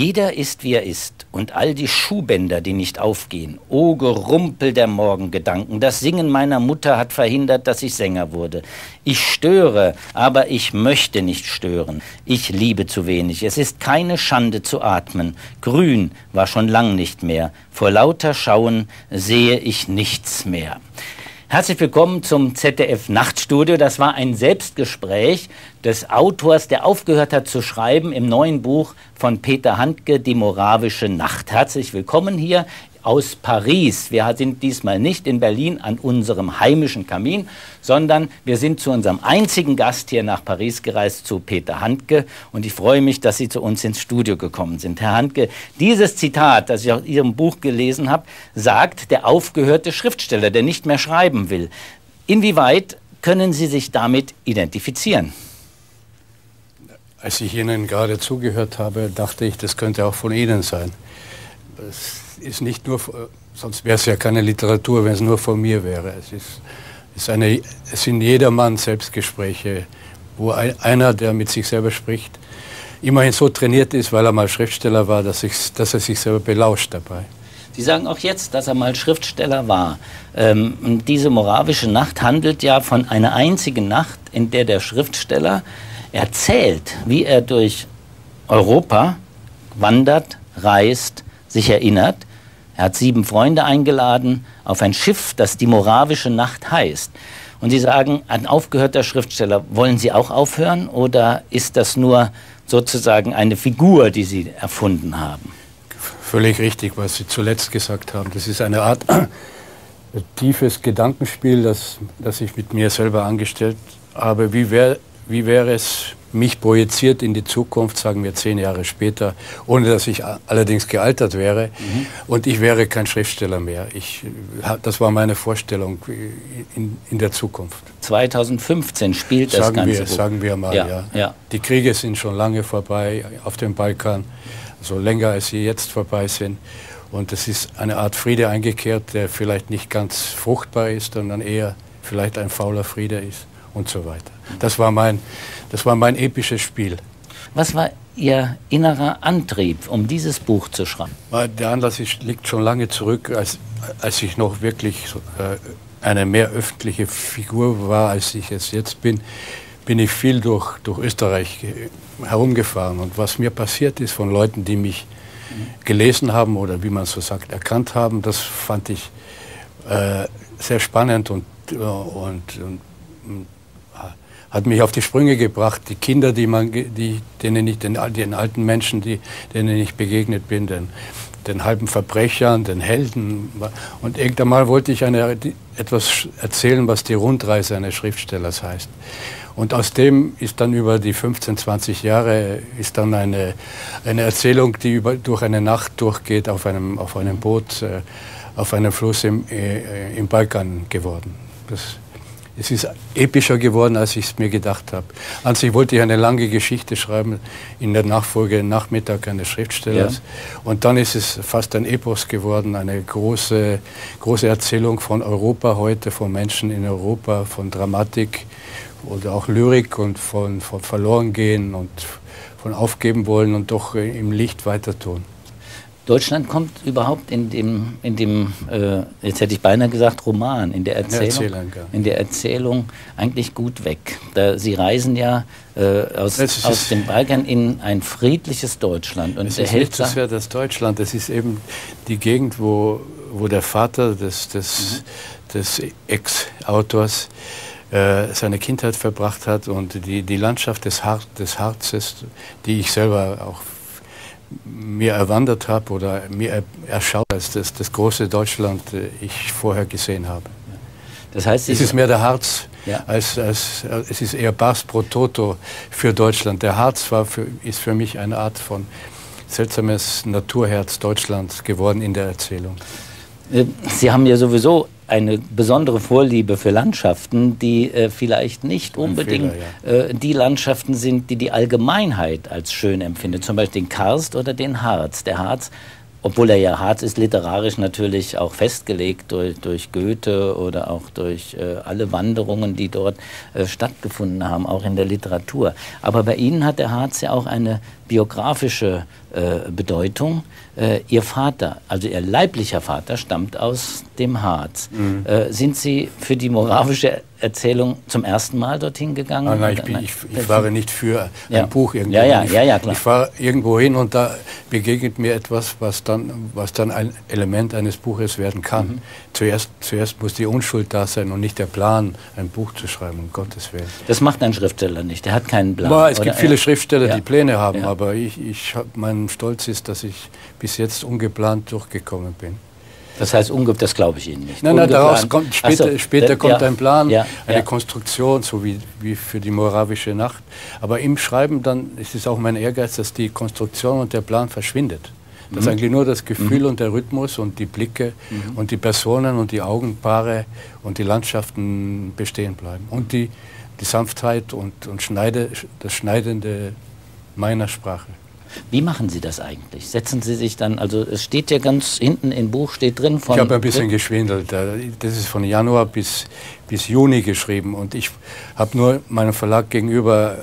Jeder ist, wie er ist, und all die Schuhbänder, die nicht aufgehen. O Gerumpel der Morgengedanken, das Singen meiner Mutter hat verhindert, dass ich Sänger wurde. Ich störe, aber ich möchte nicht stören. Ich liebe zu wenig, es ist keine Schande zu atmen. Grün war schon lang nicht mehr, vor lauter Schauen sehe ich nichts mehr. Herzlich willkommen zum ZDF-Nachtstudio. Das war ein Selbstgespräch des Autors, der aufgehört hat zu schreiben im neuen Buch von Peter Handke, Die moravische Nacht. Herzlich willkommen hier aus Paris. Wir sind diesmal nicht in Berlin an unserem heimischen Kamin, sondern wir sind zu unserem einzigen Gast hier nach Paris gereist, zu Peter Handke. Und ich freue mich, dass Sie zu uns ins Studio gekommen sind. Herr Handke, dieses Zitat, das ich aus Ihrem Buch gelesen habe, sagt der aufgehörte Schriftsteller, der nicht mehr schreiben will. Inwieweit können Sie sich damit identifizieren? Als ich Ihnen gerade zugehört habe, dachte ich, das könnte auch von Ihnen sein. Es ist nicht nur, sonst wäre es ja keine Literatur, wenn es nur von mir wäre. Es sind jedermanns Selbstgespräche, wo einer, der mit sich selber spricht, immerhin so trainiert ist, weil er mal Schriftsteller war, dass er sich selber belauscht dabei. Sie sagen auch jetzt, dass er mal Schriftsteller war. Diese moravische Nacht handelt ja von einer einzigen Nacht, in der der Schriftsteller erzählt, wie er durch Europa wandert, reist, sich erinnert. Er hat 7 Freunde eingeladen auf ein Schiff, das die moravische Nacht heißt. Und Sie sagen, ein aufgehörter Schriftsteller, wollen Sie auch aufhören oder ist das nur sozusagen eine Figur, die Sie erfunden haben? Völlig richtig, was Sie zuletzt gesagt haben. Das ist eine Art tiefes Gedankenspiel, das ich mit mir selber angestellt habe. Wie wäre es, mich projiziert in die Zukunft, sagen wir 10 Jahre später, ohne dass ich allerdings gealtert wäre und ich wäre kein Schriftsteller mehr. Das war meine Vorstellung in der Zukunft. 2015 spielt das Ganze. Sagen wir mal, ja. Ja. Die Kriege sind schon lange vorbei auf dem Balkan, so länger als sie jetzt vorbei sind. Und es ist eine Art Friede eingekehrt, der vielleicht nicht ganz fruchtbar ist, sondern eher vielleicht ein fauler Friede ist und so weiter. Das war mein episches Spiel. Was war Ihr innerer Antrieb, um dieses Buch zu schreiben? Der Anlass liegt schon lange zurück, als ich noch wirklich eine mehr öffentliche Figur war, als ich es jetzt bin ich viel durch Österreich herumgefahren. Und was mir passiert ist von Leuten, die mich gelesen haben oder wie man so sagt, erkannt haben, das fand ich sehr spannend und hat mich auf die Sprünge gebracht. Die Kinder, den alten Menschen, denen ich begegnet bin, den halben Verbrechern, den Helden. Und irgendwann mal wollte ich etwas erzählen, was die Rundreise eines Schriftstellers heißt. Und aus dem ist dann über die 15, 20 Jahre ist dann eine Erzählung, die durch eine Nacht durchgeht auf einem Boot, auf einem Fluss im Balkan geworden. Es ist epischer geworden, als ich es mir gedacht habe. An sich wollte ich eine lange Geschichte schreiben, in der Nachfolge Nachmittag eines Schriftstellers. Ja. Und dann ist es fast ein Epos geworden, eine große Erzählung von Europa heute, von Menschen in Europa, von Dramatik oder auch Lyrik und von Verlorengehen und von Aufgeben wollen und doch im Licht weiter tun. Deutschland kommt überhaupt in dem jetzt hätte ich beinahe gesagt, Roman, in der Erzählung eigentlich gut weg. Sie reisen ja aus dem Balkan in ein friedliches Deutschland. Und es ist nicht so sehr das Deutschland, es ist eben die Gegend, wo der Vater des Ex-Autors seine Kindheit verbracht hat und die Landschaft des Harzes, die ich selber auch mir erwandert habe oder mir erschaut als das große Deutschland ich vorher gesehen habe. Das heißt, es ist mehr der Harz, als es ist eher Pars pro Toto für Deutschland. Der Harz ist für mich eine Art von seltsames Naturherz Deutschlands geworden in der Erzählung. Sie haben ja sowieso eine besondere Vorliebe für Landschaften, die vielleicht nicht unbedingt die Landschaften sind, die die Allgemeinheit als schön empfindet. Zum Beispiel den Karst oder den Harz. Der Harz obwohl er ja Harz ist literarisch natürlich auch festgelegt durch Goethe oder auch durch alle Wanderungen, die dort stattgefunden haben, auch in der Literatur. Aber bei Ihnen hat der Harz ja auch eine biografische Bedeutung. Ihr Vater, also Ihr leiblicher Vater, stammt aus dem Harz. Mhm. Sind Sie für die moravische Erzählung zum ersten Mal dorthin gegangen? Nein, ich fahre nicht für ein Buch irgendwo. Ja, klar. Ich fahre irgendwo hin und da begegnet mir etwas, was dann ein Element eines Buches werden kann. Mhm. Zuerst muss die Unschuld da sein und nicht der Plan, ein Buch zu schreiben, um Gottes Willen. Das macht ein Schriftsteller nicht, der hat keinen Plan. Aber es gibt viele Schriftsteller, die Pläne haben, aber mein Stolz ist, dass ich bis jetzt ungeplant durchgekommen bin. Das heißt, das glaube ich Ihnen nicht. Nein, daraus kommt später kommt ein Plan, eine Konstruktion, so wie für die moravische Nacht. Aber im Schreiben dann ist es auch mein Ehrgeiz, dass die Konstruktion und der Plan verschwindet. Dass eigentlich nur das Gefühl und der Rhythmus und die Blicke und die Personen und die Augenpaare und die Landschaften bestehen bleiben. Und die Sanftheit und das Schneidende meiner Sprache. Wie machen Sie das eigentlich? Setzen Sie sich dann, also es steht ja ganz hinten im Buch, steht drin von... Ich habe ein bisschen geschwindelt. Das ist von Januar bis Juni geschrieben und ich habe nur meinem Verlag gegenüber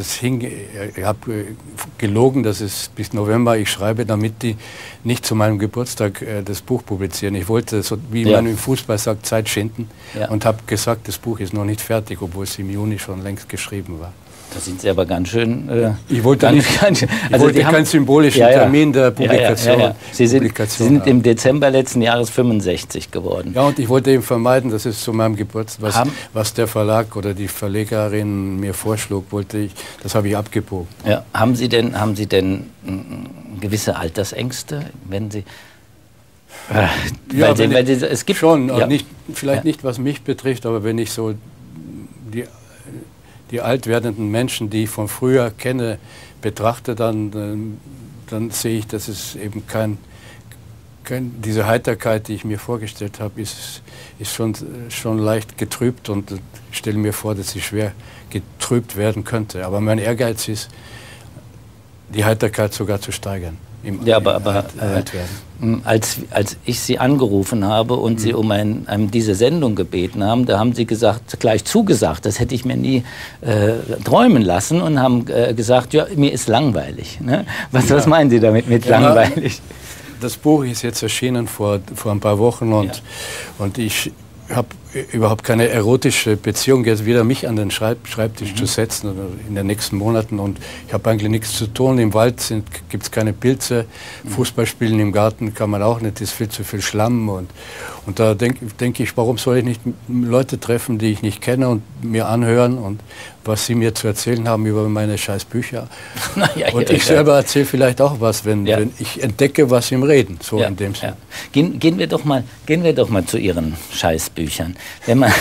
ich habe gelogen, dass es bis November ich schreibe, damit die nicht zu meinem Geburtstag das Buch publizieren. Ich wollte, so wie man im Fußball sagt, Zeit schinden und habe gesagt, das Buch ist noch nicht fertig, obwohl es im Juni schon längst geschrieben war. Da sind Sie aber ganz schön... ich wollte keinen symbolischen Termin der Publikation. Sie sind im Dezember letzten Jahres 65 geworden. Ja, und ich wollte eben vermeiden, dass es zu meinem Geburtstag, was der Verlag oder die Verlegerin mir vorschlug, das habe ich abgebogen. Ja. Haben Sie denn gewisse Altersängste, wenn Sie... es gibt schon, vielleicht nicht, was mich betrifft, aber wenn ich so die alt werdenden Menschen, die ich von früher kenne, betrachte, dann sehe ich, dass es eben diese Heiterkeit, die ich mir vorgestellt habe, ist schon leicht getrübt und ich stelle mir vor, dass sie schwer getrübt werden könnte. Aber mein Ehrgeiz ist, die Heiterkeit sogar zu steigern. Als ich Sie angerufen habe und Sie um diese Sendung gebeten haben, da haben Sie gleich zugesagt, das hätte ich mir nie träumen lassen und haben gesagt, ja, mir ist langweilig. Ne? Was meinen Sie damit mit langweilig? Das Buch ist jetzt erschienen vor ein paar Wochen und ich habe überhaupt keine erotische Beziehung, jetzt wieder mich an den Schreibtisch zu setzen in den nächsten Monaten und ich habe eigentlich nichts zu tun. Im Wald gibt es keine Pilze, Fußballspielen im Garten kann man auch nicht, ist viel zu viel Schlamm und da denke ich, warum soll ich nicht Leute treffen, die ich nicht kenne und mir anhören und was sie mir zu erzählen haben über meine scheiß Bücher. Und ich selber erzähle vielleicht auch was, wenn ich entdecke, was sie reden, so in dem Sinne. Gehen wir doch mal zu Ihren Scheißbüchern. Wenn man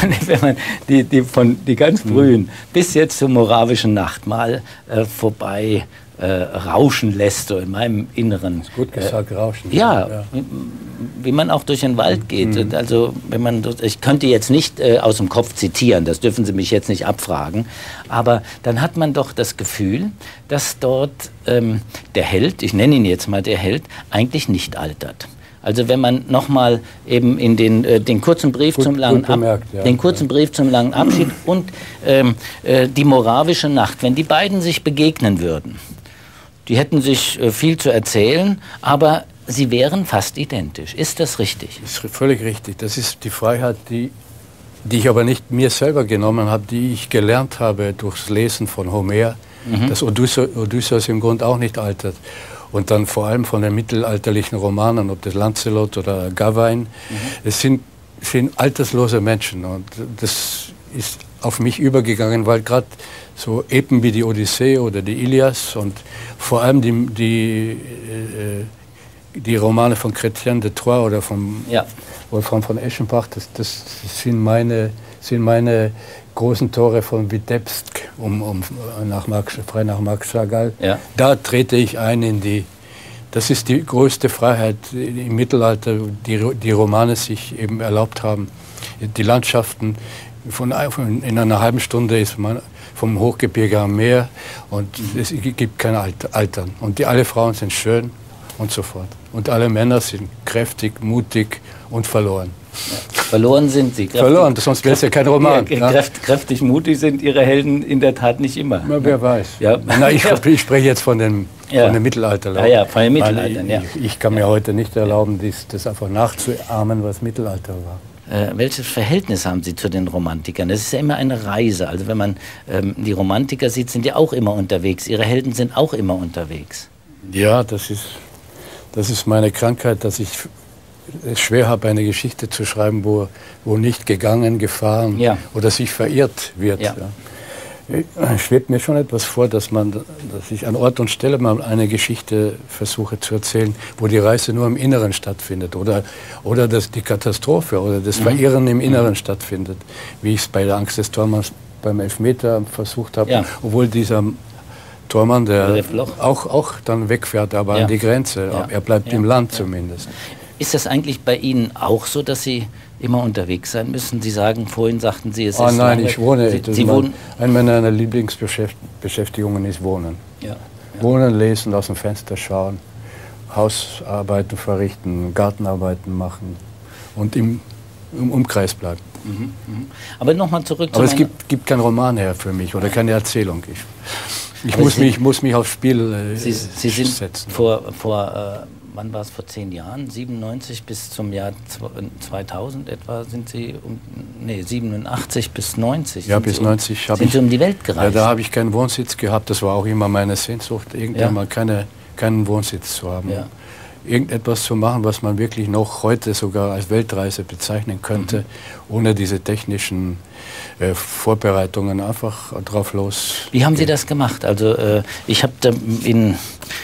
die ganz frühen bis jetzt zur moravischen Nacht mal vorbei rauschen lässt, so in meinem Inneren. Gut gesagt, rauschen. Wie man auch durch den Wald geht. Also ich könnte jetzt nicht aus dem Kopf zitieren, das dürfen Sie mich jetzt nicht abfragen, aber dann hat man doch das Gefühl, dass dort der Held, ich nenne ihn jetzt mal der Held, eigentlich nicht altert. Also wenn man nochmal eben in den kurzen Brief zum langen Brief zum langen Abschied und die moravische Nacht, wenn die beiden sich begegnen würden, die hätten sich viel zu erzählen, aber sie wären fast identisch. Ist das richtig? Das ist völlig richtig. Das ist die Freiheit, die ich aber nicht mir selber genommen habe, die ich gelernt habe durchs Lesen von Homer, dass Odysseus im Grunde auch nicht altert. Und dann vor allem von den mittelalterlichen Romanen, ob das Lancelot oder Gawain, es sind alterslose Menschen. Und das ist auf mich übergegangen, weil gerade so Epen wie die Odyssee oder die Ilias und vor allem die Romane von Chrétien de Troyes oder von Wolfram von Eschenbach, das sind meine großen Tore von Vitebsk, frei nach Marc Chagall. Ja. Da trete ich ein das ist die größte Freiheit im Mittelalter, die Romane sich eben erlaubt haben. Die Landschaften, in einer halben Stunde ist man vom Hochgebirge am Meer und es gibt kein Altern. Und alle Frauen sind schön und so fort. Und alle Männer sind kräftig, mutig und verloren. Ja. Verloren sind sie. Verloren, sonst wäre es ja kein Roman. Ja, kräftig, mutig sind ihre Helden in der Tat nicht immer. Na, wer weiß. Ja. Na, ich spreche jetzt von dem Mittelalter. Ja, von den Mittelaltern, ja. Ich kann mir heute nicht erlauben, das einfach nachzuahmen, was Mittelalter war. Welches Verhältnis haben Sie zu den Romantikern? Das ist ja immer eine Reise. Also wenn man die Romantiker sieht, sind die auch immer unterwegs. Ihre Helden sind auch immer unterwegs. Ja, das ist meine Krankheit, dass ich es schwer habe, eine Geschichte zu schreiben, wo nicht gegangen, gefahren oder sich verirrt wird. Ja. Ja. Schwebt mir schon etwas vor, dass ich an Ort und Stelle mal eine Geschichte versuche zu erzählen, wo die Reise nur im Inneren stattfindet oder dass die Katastrophe oder das Verirren im Inneren stattfindet, wie ich es bei der Angst des Tormanns beim Elfmeter versucht habe, obwohl dieser Tormann, der auch dann wegfährt, aber an die Grenze, er bleibt im Land zumindest. Ist das eigentlich bei Ihnen auch so, dass Sie immer unterwegs sein müssen? Sie sagen, vorhin sagten Sie, es ist... Nein, ich wohne. Sie wohnen? Eine meiner Lieblingsbeschäftigungen ist Wohnen. Ja. Wohnen, lesen, aus dem Fenster schauen, Hausarbeiten verrichten, Gartenarbeiten machen und im Umkreis bleiben. Aber nochmal zurück zu... Aber es gibt keinen Roman her für mich oder keine Erzählung. Ich muss mich aufs Spiel Sie sind setzen. Wann war es, vor 10 Jahren? 97 bis zum Jahr 2000 etwa sind Sie, 87 bis 90. Ja, bis 90 sind Sie um die Welt gereist. Ja, da habe ich keinen Wohnsitz gehabt. Das war auch immer meine Sehnsucht, irgendwann mal keinen Wohnsitz zu haben. Ja. Irgendetwas zu machen, was man wirklich noch heute sogar als Weltreise bezeichnen könnte, ohne diese technischen Vorbereitungen, einfach drauf los. Wie haben Sie das gemacht? Also ich habe in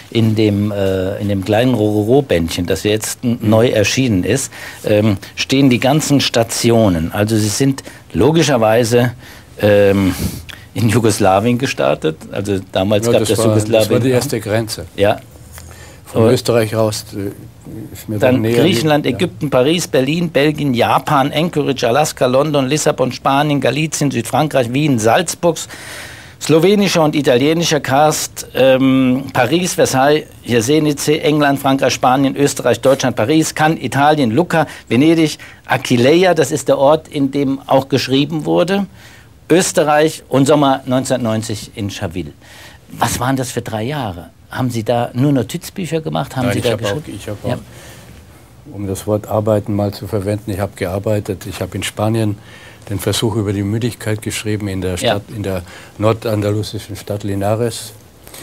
dem kleinen Rororo-Bändchen, das jetzt neu erschienen ist, stehen die ganzen Stationen. Also Sie sind logischerweise in Jugoslawien gestartet. Also damals gab es Jugoslawien. Das war die erste Grenze. Ja. Von Österreich raus ist mir dann Griechenland, Ägypten, Paris, Berlin, Belgien, Japan, Anchorage, Alaska, London, Lissabon, Spanien, Galizien, Südfrankreich, Wien, Salzburg, slowenischer und italienischer Cast, Paris, Versailles, Jesenice, England, Frankreich, Spanien, Österreich, Deutschland, Paris, Cannes, Italien, Lucca, Venedig, Aquileia, das ist der Ort, in dem auch geschrieben wurde, Österreich und Sommer 1990 in Chaville. Was waren das für 3 Jahre? Haben Sie da nur Notizbücher gemacht? Ich habe auch, um das Wort arbeiten mal zu verwenden, ich habe gearbeitet. Ich habe in Spanien den Versuch über die Müdigkeit geschrieben in der Stadt, in der nordandalusischen Stadt Linares,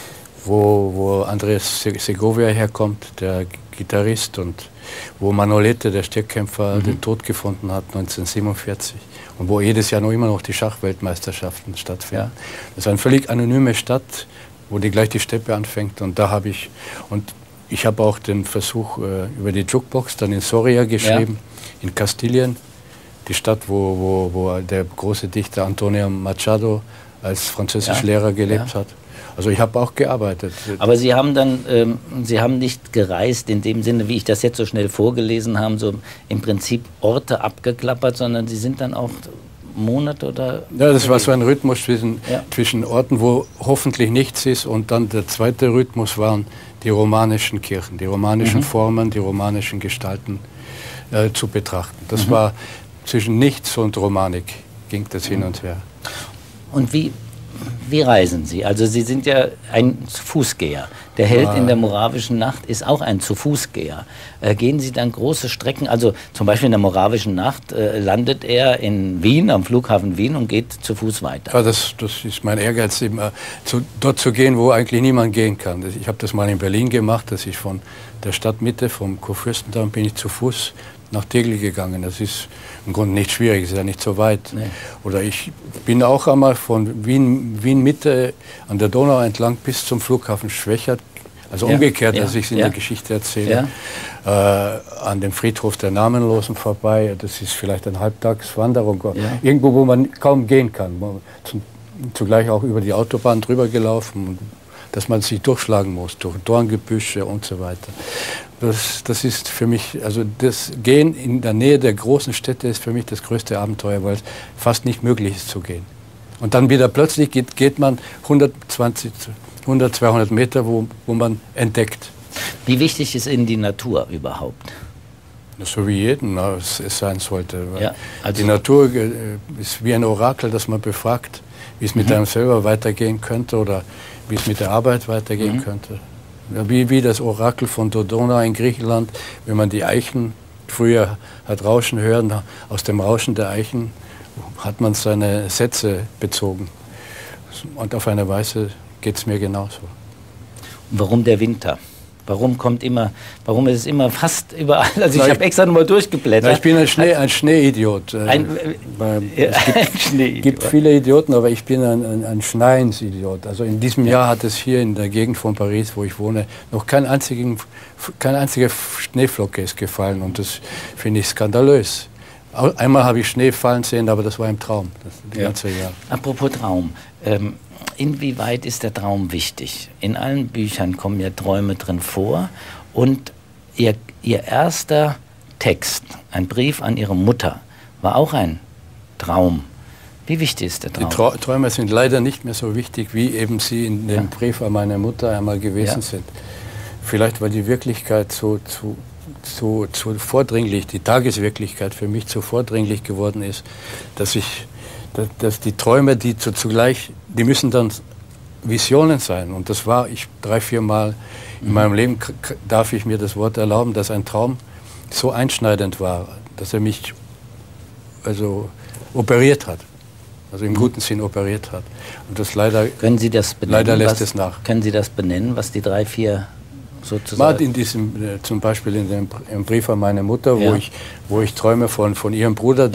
wo Andrés Segovia herkommt, der Gitarrist, und wo Manolete, der Steckkämpfer, den Tod gefunden hat 1947 und wo jedes Jahr immer noch die Schachweltmeisterschaften stattfinden. Ja. Das ist eine völlig anonyme Stadt, wo gleich die Steppe anfängt, und da habe ich auch den Versuch über die Jukebox dann in Soria geschrieben, in Kastilien, die Stadt, wo der große Dichter Antonio Machado als Französischlehrer gelebt hat. Also ich habe auch gearbeitet. Aber Sie haben dann, Sie haben nicht gereist in dem Sinne, wie ich das jetzt so schnell vorgelesen habe, so im Prinzip Orte abgeklappert, sondern Sie sind dann auch Monate oder... Ja, das war so ein Rhythmus zwischen Orten, wo hoffentlich nichts ist, und dann der zweite Rhythmus waren die romanischen Kirchen, die romanischen Formen, die romanischen Gestalten zu betrachten. Das war zwischen Nichts und Romanik, ging das hin und her. Und wie reisen Sie? Also Sie sind ja ein Fußgeher. Der Held in der Moravischen Nacht ist auch ein Zu-Fußgeher. Gehen Sie dann große Strecken? Also zum Beispiel in der Moravischen Nacht landet er in Wien, am Flughafen Wien, und geht zu Fuß weiter. Ja, das ist mein Ehrgeiz, eben, dort zu gehen, wo eigentlich niemand gehen kann. Ich habe das mal in Berlin gemacht, dass ich von der Stadtmitte, vom Kurfürstendamm, bin ich zu Fuß nach Tegel gegangen. Das ist im Grunde nicht schwierig, ist ja nicht so weit. Nee. Oder ich bin auch einmal von Wien Mitte an der Donau entlang bis zum Flughafen Schwechat, also umgekehrt, als ich es in der Geschichte erzähle, an dem Friedhof der Namenlosen vorbei. Das ist vielleicht eine Halbtagswanderung. Irgendwo, wo man kaum gehen kann. Zugleich auch über die Autobahn drüber gelaufen, dass man sich durchschlagen muss, durch Dorngebüsche und so weiter. Das ist für mich, also das Gehen in der Nähe der großen Städte ist für mich das größte Abenteuer, weil es fast nicht möglich ist zu gehen. Und dann wieder plötzlich geht man 100, 200 Meter, wo man entdeckt. Wie wichtig ist Ihnen die Natur überhaupt? So wie jeden es sein sollte. Ja, also die Natur ist wie ein Orakel, das man befragt, wie es mit einem selber weitergehen könnte oder wie es mit der Arbeit weitergehen könnte. Ja, wie das Orakel von Dodona in Griechenland, wenn man die Eichen früher hat rauschen hören, aus dem Rauschen der Eichen hat man seine Sätze bezogen. Und auf eine Weise geht es mir genauso. Warum der Winter? Warum ist es immer fast überall? Also ich habe extra nochmal durchgeblättert. Ich bin ein Schneeidiot. Es gibt viele Idioten, aber ich bin ein Schneiensidiot. Also in diesem Jahr hat es hier in der Gegend von Paris, wo ich wohne, noch keine einzige Schneeflocke ist gefallen. Und das finde ich skandalös. Einmal habe ich Schnee fallen sehen, aber das war im Traum, das ganze Jahr. Apropos Traum. Inwieweit ist der Traum wichtig? In allen Büchern kommen ja Träume drin vor und ihr erster Text, ein Brief an Ihre Mutter, war auch ein Traum. Wie wichtig ist der Traum? Die Träume sind leider nicht mehr so wichtig, wie eben sie in dem Brief an meine Mutter einmal gewesen sind. Vielleicht weil die Wirklichkeit so vordringlich, die Tageswirklichkeit für mich so vordringlich geworden ist, dass die Träume, die müssen dann Visionen sein. Und das war ich 3-4 Mal in meinem Leben, darf ich mir das Wort erlauben, dass ein Traum so einschneidend war, dass er mich also operiert hat. Also im guten Sinn operiert hat. Und das leider, können Sie das benennen, leider lässt es nach. Können Sie das benennen, was die 3-4 sozusagen? In diesem, zum Beispiel im Brief an meine Mutter, wo ich träume von ihrem Bruder,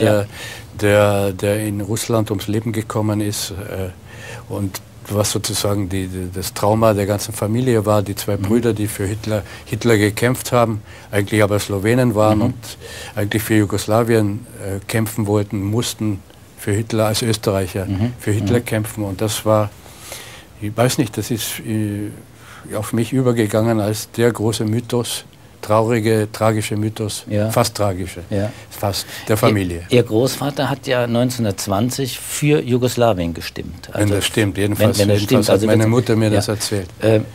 der in Russland ums Leben gekommen ist und was sozusagen das Trauma der ganzen Familie war, die 2 Brüder, die für Hitler gekämpft haben, eigentlich aber Slowenen waren und eigentlich für Jugoslawien kämpfen mussten für Hitler als Österreicher, für Hitler kämpfen. Und das war, ich weiß nicht, das ist auf mich übergegangen als der große Mythos, tragische Mythos, fast tragische, fast der Familie. Ihr Großvater hat ja 1920 für Jugoslawien gestimmt. Also wenn das stimmt, jedenfalls hat meine Mutter mir das erzählt.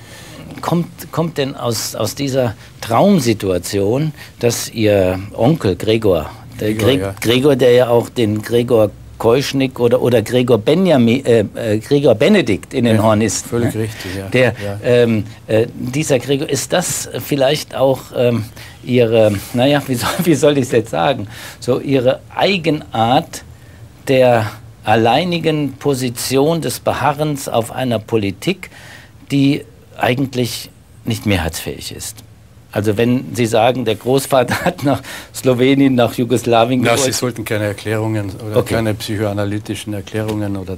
Kommt denn aus dieser Traumsituation, dass Ihr Onkel Gregor, Gregor, der ja auch den Gregor Keuschnick oder Gregor Benedikt in den Hornisten. Völlig richtig, dieser Gregor, ist das vielleicht auch Ihre, wie soll ich es jetzt sagen, so Ihre Eigenart der alleinigen Position des Beharrens auf einer Politik, die eigentlich nicht mehrheitsfähig ist? Also wenn Sie sagen, der Großvater hat nach Slowenien, nach Jugoslawien gewollt. Sie sollten keine Erklärungen oder keine psychoanalytischen Erklärungen oder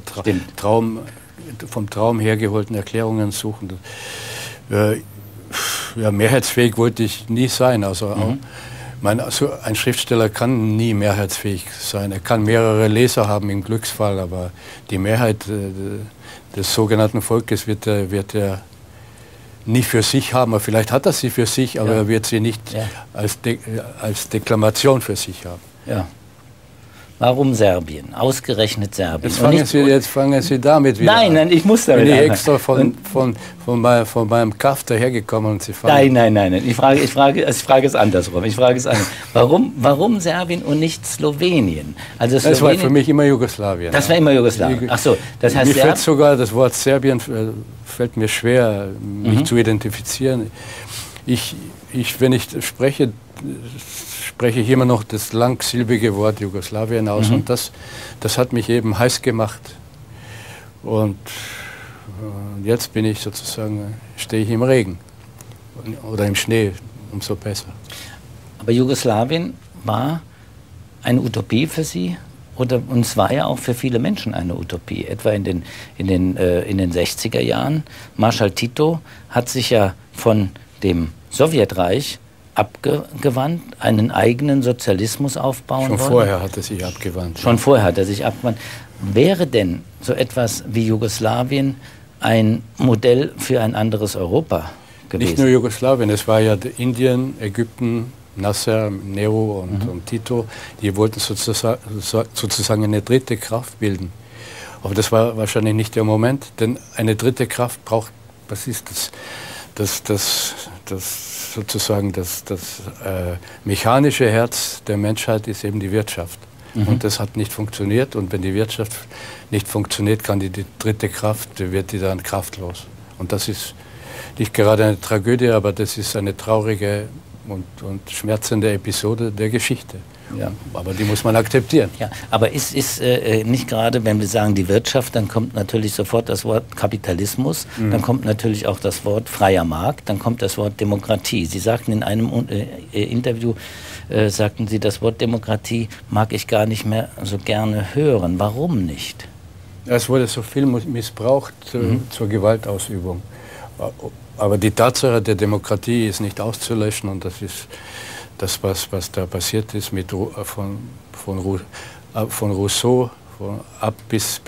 vom Traum hergeholten Erklärungen suchen. Mehrheitsfähig wollte ich nie sein. Also ein Schriftsteller kann nie mehrheitsfähig sein. Er kann mehrere Leser haben im Glücksfall, aber die Mehrheit des sogenannten Volkes wird er nie für sich haben. Vielleicht hat er sie für sich, aber er wird sie nicht als Deklamation für sich haben. Ja. Warum Serbien? Ausgerechnet Serbien. Jetzt fangen Sie damit wieder an. Nein, ich muss damit anfangen. Bin ich extra von meinem Kaff dahergekommen und Sie fangen... Nein. Ich frage es andersrum. Warum Serbien und nicht Slowenien? Also das war für mich immer Jugoslawien. Das war immer Jugoslawien. Ach so, das heißt, mir fällt sogar das Wort Serbien fällt mir schwer, mich zu identifizieren. Wenn ich spreche ich immer noch das langsilbige Wort Jugoslawien aus und das hat mich eben heiß gemacht. Und jetzt bin ich sozusagen, stehe ich im Regen oder im Schnee, umso besser. Aber Jugoslawien war eine Utopie für Sie? Und es war ja auch für viele Menschen eine Utopie, etwa in den 60er Jahren. Marschall Tito hat sich ja von dem Sowjetreich abgewandt, einen eigenen Sozialismus aufbauen wollen. Schon vorher hat er sich abgewandt. Schon vorher hat er sich abgewandt. Wäre denn so etwas wie Jugoslawien ein Modell für ein anderes Europa gewesen? Nicht nur Jugoslawien, es war ja Indien, Ägypten, Nasser, Nero und Tito, die wollten sozusagen eine dritte Kraft bilden. Aber das war wahrscheinlich nicht der Moment, denn eine dritte Kraft braucht, was ist das sozusagen das mechanische Herz der Menschheit ist eben die Wirtschaft. Und das hat nicht funktioniert. Und wenn die Wirtschaft nicht funktioniert, kann die dritte Kraft, wird die dann kraftlos. Und das ist nicht gerade eine Tragödie, aber das ist eine traurige und schmerzende Episode der Geschichte. Ja. Aber die muss man akzeptieren. Ja, aber ist nicht gerade, wenn wir sagen die Wirtschaft, dann kommt natürlich sofort das Wort Kapitalismus, dann kommt natürlich auch das Wort freier Markt, dann kommt das Wort Demokratie. Sie sagten in einem Interview, sagten Sie, das Wort Demokratie mag ich gar nicht mehr so gerne hören. Warum nicht? Es wurde so viel missbraucht zur Gewaltausübung. Aber die Tatsache der Demokratie ist nicht auszulöschen und das ist das, was da passiert ist von Rousseau bis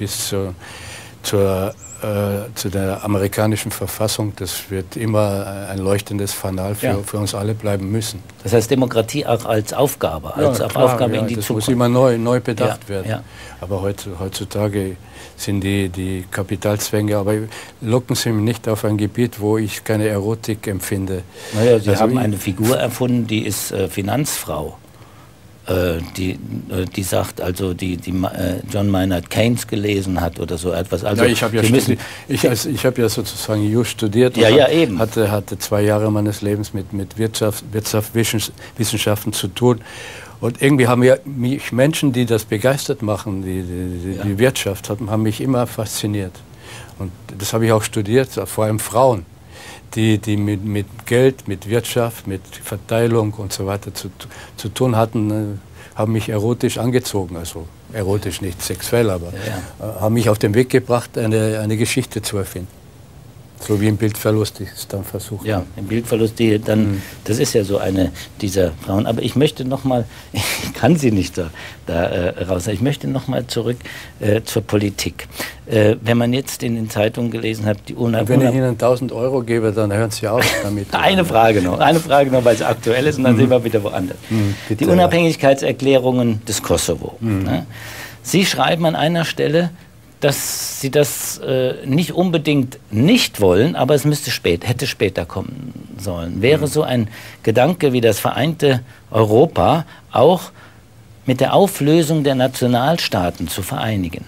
zu der amerikanischen Verfassung, das wird immer ein leuchtendes Fanal für uns alle bleiben müssen. Das heißt Demokratie auch als Aufgabe, als Aufgabe in die das Zukunft. Muss immer neu bedacht werden. Ja. Aber heutzutage sind die Kapitalzwänge, aber locken Sie mich nicht auf ein Gebiet, wo ich keine Erotik empfinde. Naja, Sie haben eine Figur erfunden, die ist Finanzfrau. Die sagt, also die John Maynard Keynes gelesen hat oder so etwas. Also ja, ich habe ja sozusagen Jus studiert und eben. hatte 2 Jahre meines Lebens mit Wirtschaftswissenschaften zu tun. Und irgendwie haben mich Menschen, die das begeistert machen, die Wirtschaft, haben mich immer fasziniert. Und das habe ich auch studiert, vor allem Frauen, die mit Geld, mit Wirtschaft, mit Verteilung und so weiter zu tun hatten, haben mich erotisch angezogen. Also erotisch nicht sexuell, aber haben mich auf den Weg gebracht, eine Geschichte zu erfinden. So wie im Bildverlust, ich es dann versucht. Ja, im Bildverlust, das ist ja so eine dieser Frauen. Aber ich möchte noch mal, ich kann sie nicht da raus, ich möchte noch mal zurück zur Politik. Wenn man jetzt in den Zeitungen gelesen hat, wenn ich Ihnen 1.000 Euro gebe, dann hören Sie auf damit. Eine Frage noch, weil sie aktuell ist und dann sind wir wieder woanders. Die Unabhängigkeitserklärungen des Kosovo. Ne? Sie schreiben an einer Stelle, dass Sie das nicht unbedingt nicht wollen, aber es hätte später kommen sollen. Wäre so ein Gedanke wie das vereinte Europa auch mit der Auflösung der Nationalstaaten zu vereinigen?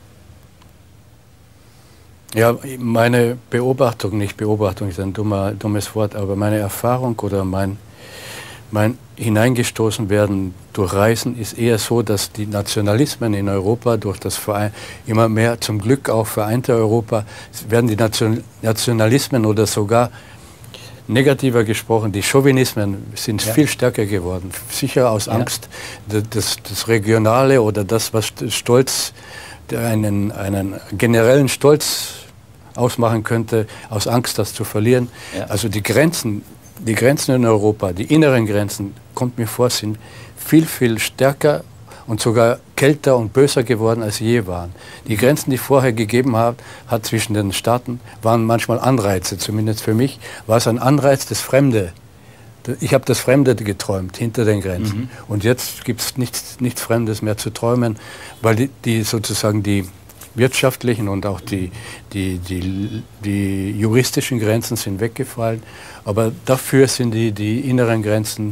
Ja, meine Beobachtung ist ein dummes Wort, aber meine Erfahrung oder mein Hineingestoßen werden durch Reisen ist eher so, dass die Nationalismen in Europa durch das immer mehr zum Glück auch vereinte Europa, werden die Nationalismen oder sogar negativer gesprochen, die Chauvinismen sind viel stärker geworden. Sicher aus Angst, das Regionale oder das, was Stolz, einen generellen Stolz ausmachen könnte, aus Angst, das zu verlieren. Ja. Also die Grenzen in Europa, die inneren Grenzen, kommt mir vor, sind viel, viel stärker und sogar kälter und böser geworden, als sie je waren. Die Grenzen, die vorher gegeben hat zwischen den Staaten, waren manchmal Anreize. Zumindest für mich war es ein Anreiz, das Fremde. Ich habe das Fremde geträumt, hinter den Grenzen. Und jetzt gibt es nichts Fremdes mehr zu träumen, weil sozusagen die wirtschaftlichen und auch die juristischen Grenzen sind weggefallen. Aber dafür sind die inneren Grenzen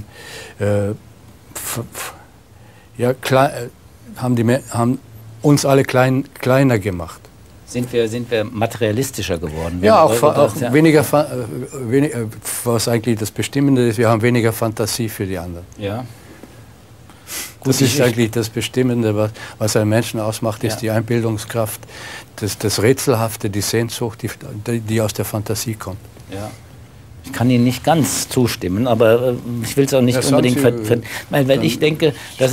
haben uns alle kleiner gemacht. Sind wir materialistischer geworden? Ja, auch weniger, was eigentlich das Bestimmende ist, wir haben weniger Fantasie für die anderen. Ja. Das ist eigentlich das Bestimmende, was einen Menschen ausmacht, ist die Einbildungskraft, das Rätselhafte, die Sehnsucht, die aus der Fantasie kommt. Ja. Ich kann Ihnen nicht ganz zustimmen, aber ich will es auch nicht unbedingt weil ich denke,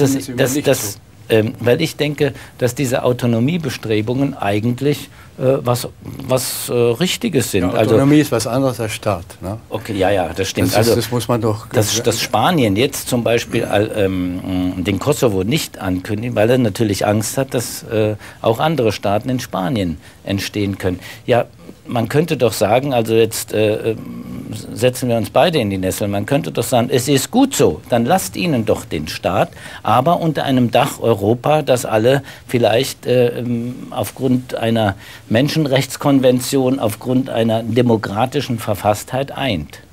dass diese Autonomiebestrebungen eigentlich was Richtiges sind. Ja, Autonomie ist was anderes als Staat. Ne? Okay, ja, das stimmt. Das muss man doch. Dass Spanien jetzt zum Beispiel den Kosovo nicht ankündigt, weil er natürlich Angst hat, dass auch andere Staaten in Spanien entstehen können. Ja, man könnte doch sagen, also jetzt setzen wir uns beide in die Nessel, man könnte doch sagen, es ist gut so, dann lasst ihnen doch den Staat, aber unter einem Dach Europa, das alle vielleicht aufgrund einer Menschenrechtskonvention, aufgrund einer demokratischen Verfasstheit eint. Ich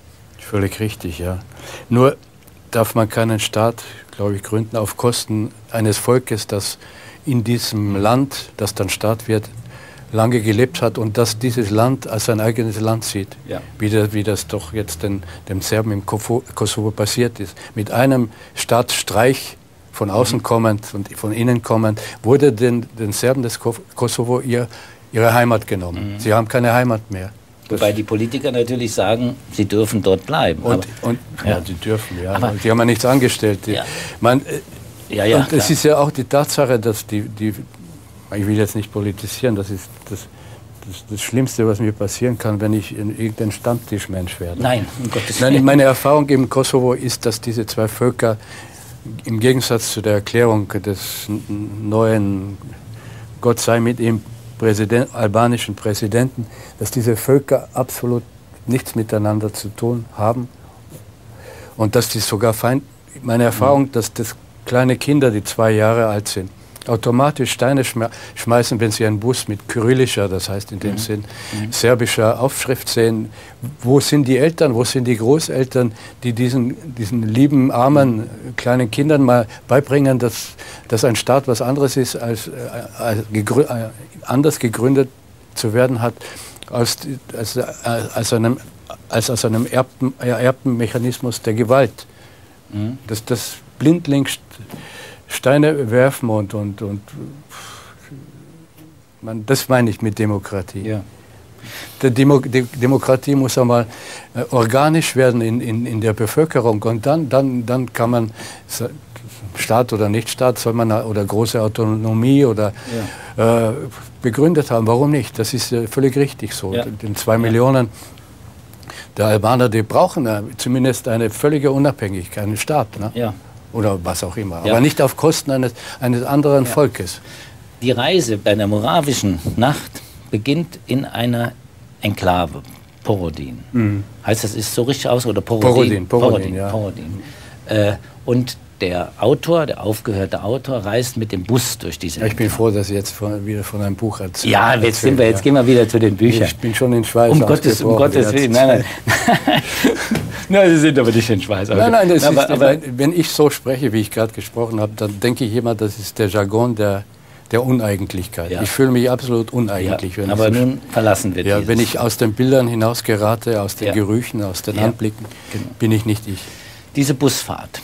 Völlig richtig, ja. Nur darf man keinen Staat, glaube ich, gründen auf Kosten eines Volkes, das in diesem Land, das dann Staat wird, lange gelebt hat und das dieses Land als sein eigenes Land sieht. Ja. Wie das doch jetzt dem Serben im Kosovo passiert ist. Mit einem Staatsstreich von außen kommend und von innen kommend, wurde den Serben des Kosovo ihre Heimat genommen. Sie haben keine Heimat mehr. Wobei die Politiker natürlich sagen, sie dürfen dort bleiben. Ja, sie dürfen, ja. Aber die haben ja nichts angestellt. Ja. Und es ist ja auch die Tatsache, dass ich will jetzt nicht politisieren, das ist das Schlimmste, was mir passieren kann, wenn ich irgendein Stammtischmensch werde. Nein, um Gottes Willen. Meine Erfahrung im Kosovo ist, dass diese zwei Völker im Gegensatz zu der Erklärung des neuen, Gott sei mit ihm, albanischen Präsidenten, dass diese Völker absolut nichts miteinander zu tun haben und dass die sogar meine Erfahrung, dass das kleine Kinder, die 2 Jahre alt sind, automatisch Steine schmeißen, wenn sie einen Bus mit kyrillischer, das heißt in dem Sinn serbischer Aufschrift sehen. Wo sind die Eltern, wo sind die Großeltern, die diesen lieben, armen, kleinen Kindern mal beibringen, dass ein Staat was anderes ist, als anders gegründet zu werden hat, als aus einem ererbten Mechanismus der Gewalt. Das blindlings Steine werfen und das meine ich mit Demokratie. Ja. Die Demokratie muss einmal organisch werden in der Bevölkerung und dann kann man Staat oder Nichtstaat oder große Autonomie oder begründet haben. Warum nicht? Das ist völlig richtig so. Ja. Den 2 Millionen der Albaner, die brauchen zumindest eine völlige Unabhängigkeit, einen Staat. Ne? Ja. Oder was auch immer, aber nicht auf Kosten eines anderen Volkes. Die Reise bei der moravischen Nacht beginnt in einer Enklave, Porodin. Heißt das, ist so richtig aus oder Porodin? Porodin, ja. Porodin. Und der aufgehörte Autor, reist mit dem Bus durch diese Enklave. Ich bin froh, dass Sie jetzt wieder von einem Buch erzählen. Ja, jetzt gehen wir wieder zu den Büchern. Ich bin schon in Schweiz. Um Gottes Willen, nein. Nein, Sie sind aber nicht in Schweiz. Nein, wenn ich so spreche, wie ich gerade gesprochen habe, dann denke ich immer, das ist der Jargon der Uneigentlichkeit. Ja. Ich fühle mich absolut uneigentlich. Ja, aber nun verlassen wir dieses. Wenn ich aus den Bildern hinausgerate, aus den Gerüchen, aus den Anblicken, bin ich nicht ich. Diese Busfahrt,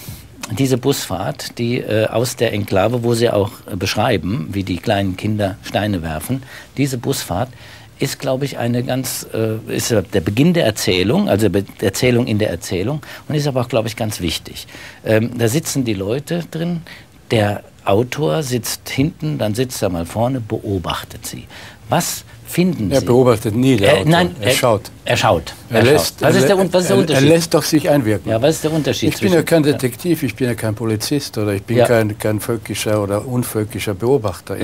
die aus der Enklave, wo Sie auch beschreiben, wie die kleinen Kinder Steine werfen, diese Busfahrt ist, glaube ich, ist der Beginn der Erzählung, also der Erzählung in der Erzählung und ist aber auch, glaube ich, ganz wichtig. Da sitzen die Leute drin, der Autor sitzt hinten, dann sitzt er mal vorne, beobachtet sie. Was finden Sie? Er beobachtet nie, der Autor. Nein, er schaut. Was ist der Unterschied? Er lässt doch sich einwirken. Ja, was ist der Unterschied? Ich bin ja kein Detektiv, ich bin ja kein Polizist oder ich bin kein völkischer oder unvölkischer Beobachter.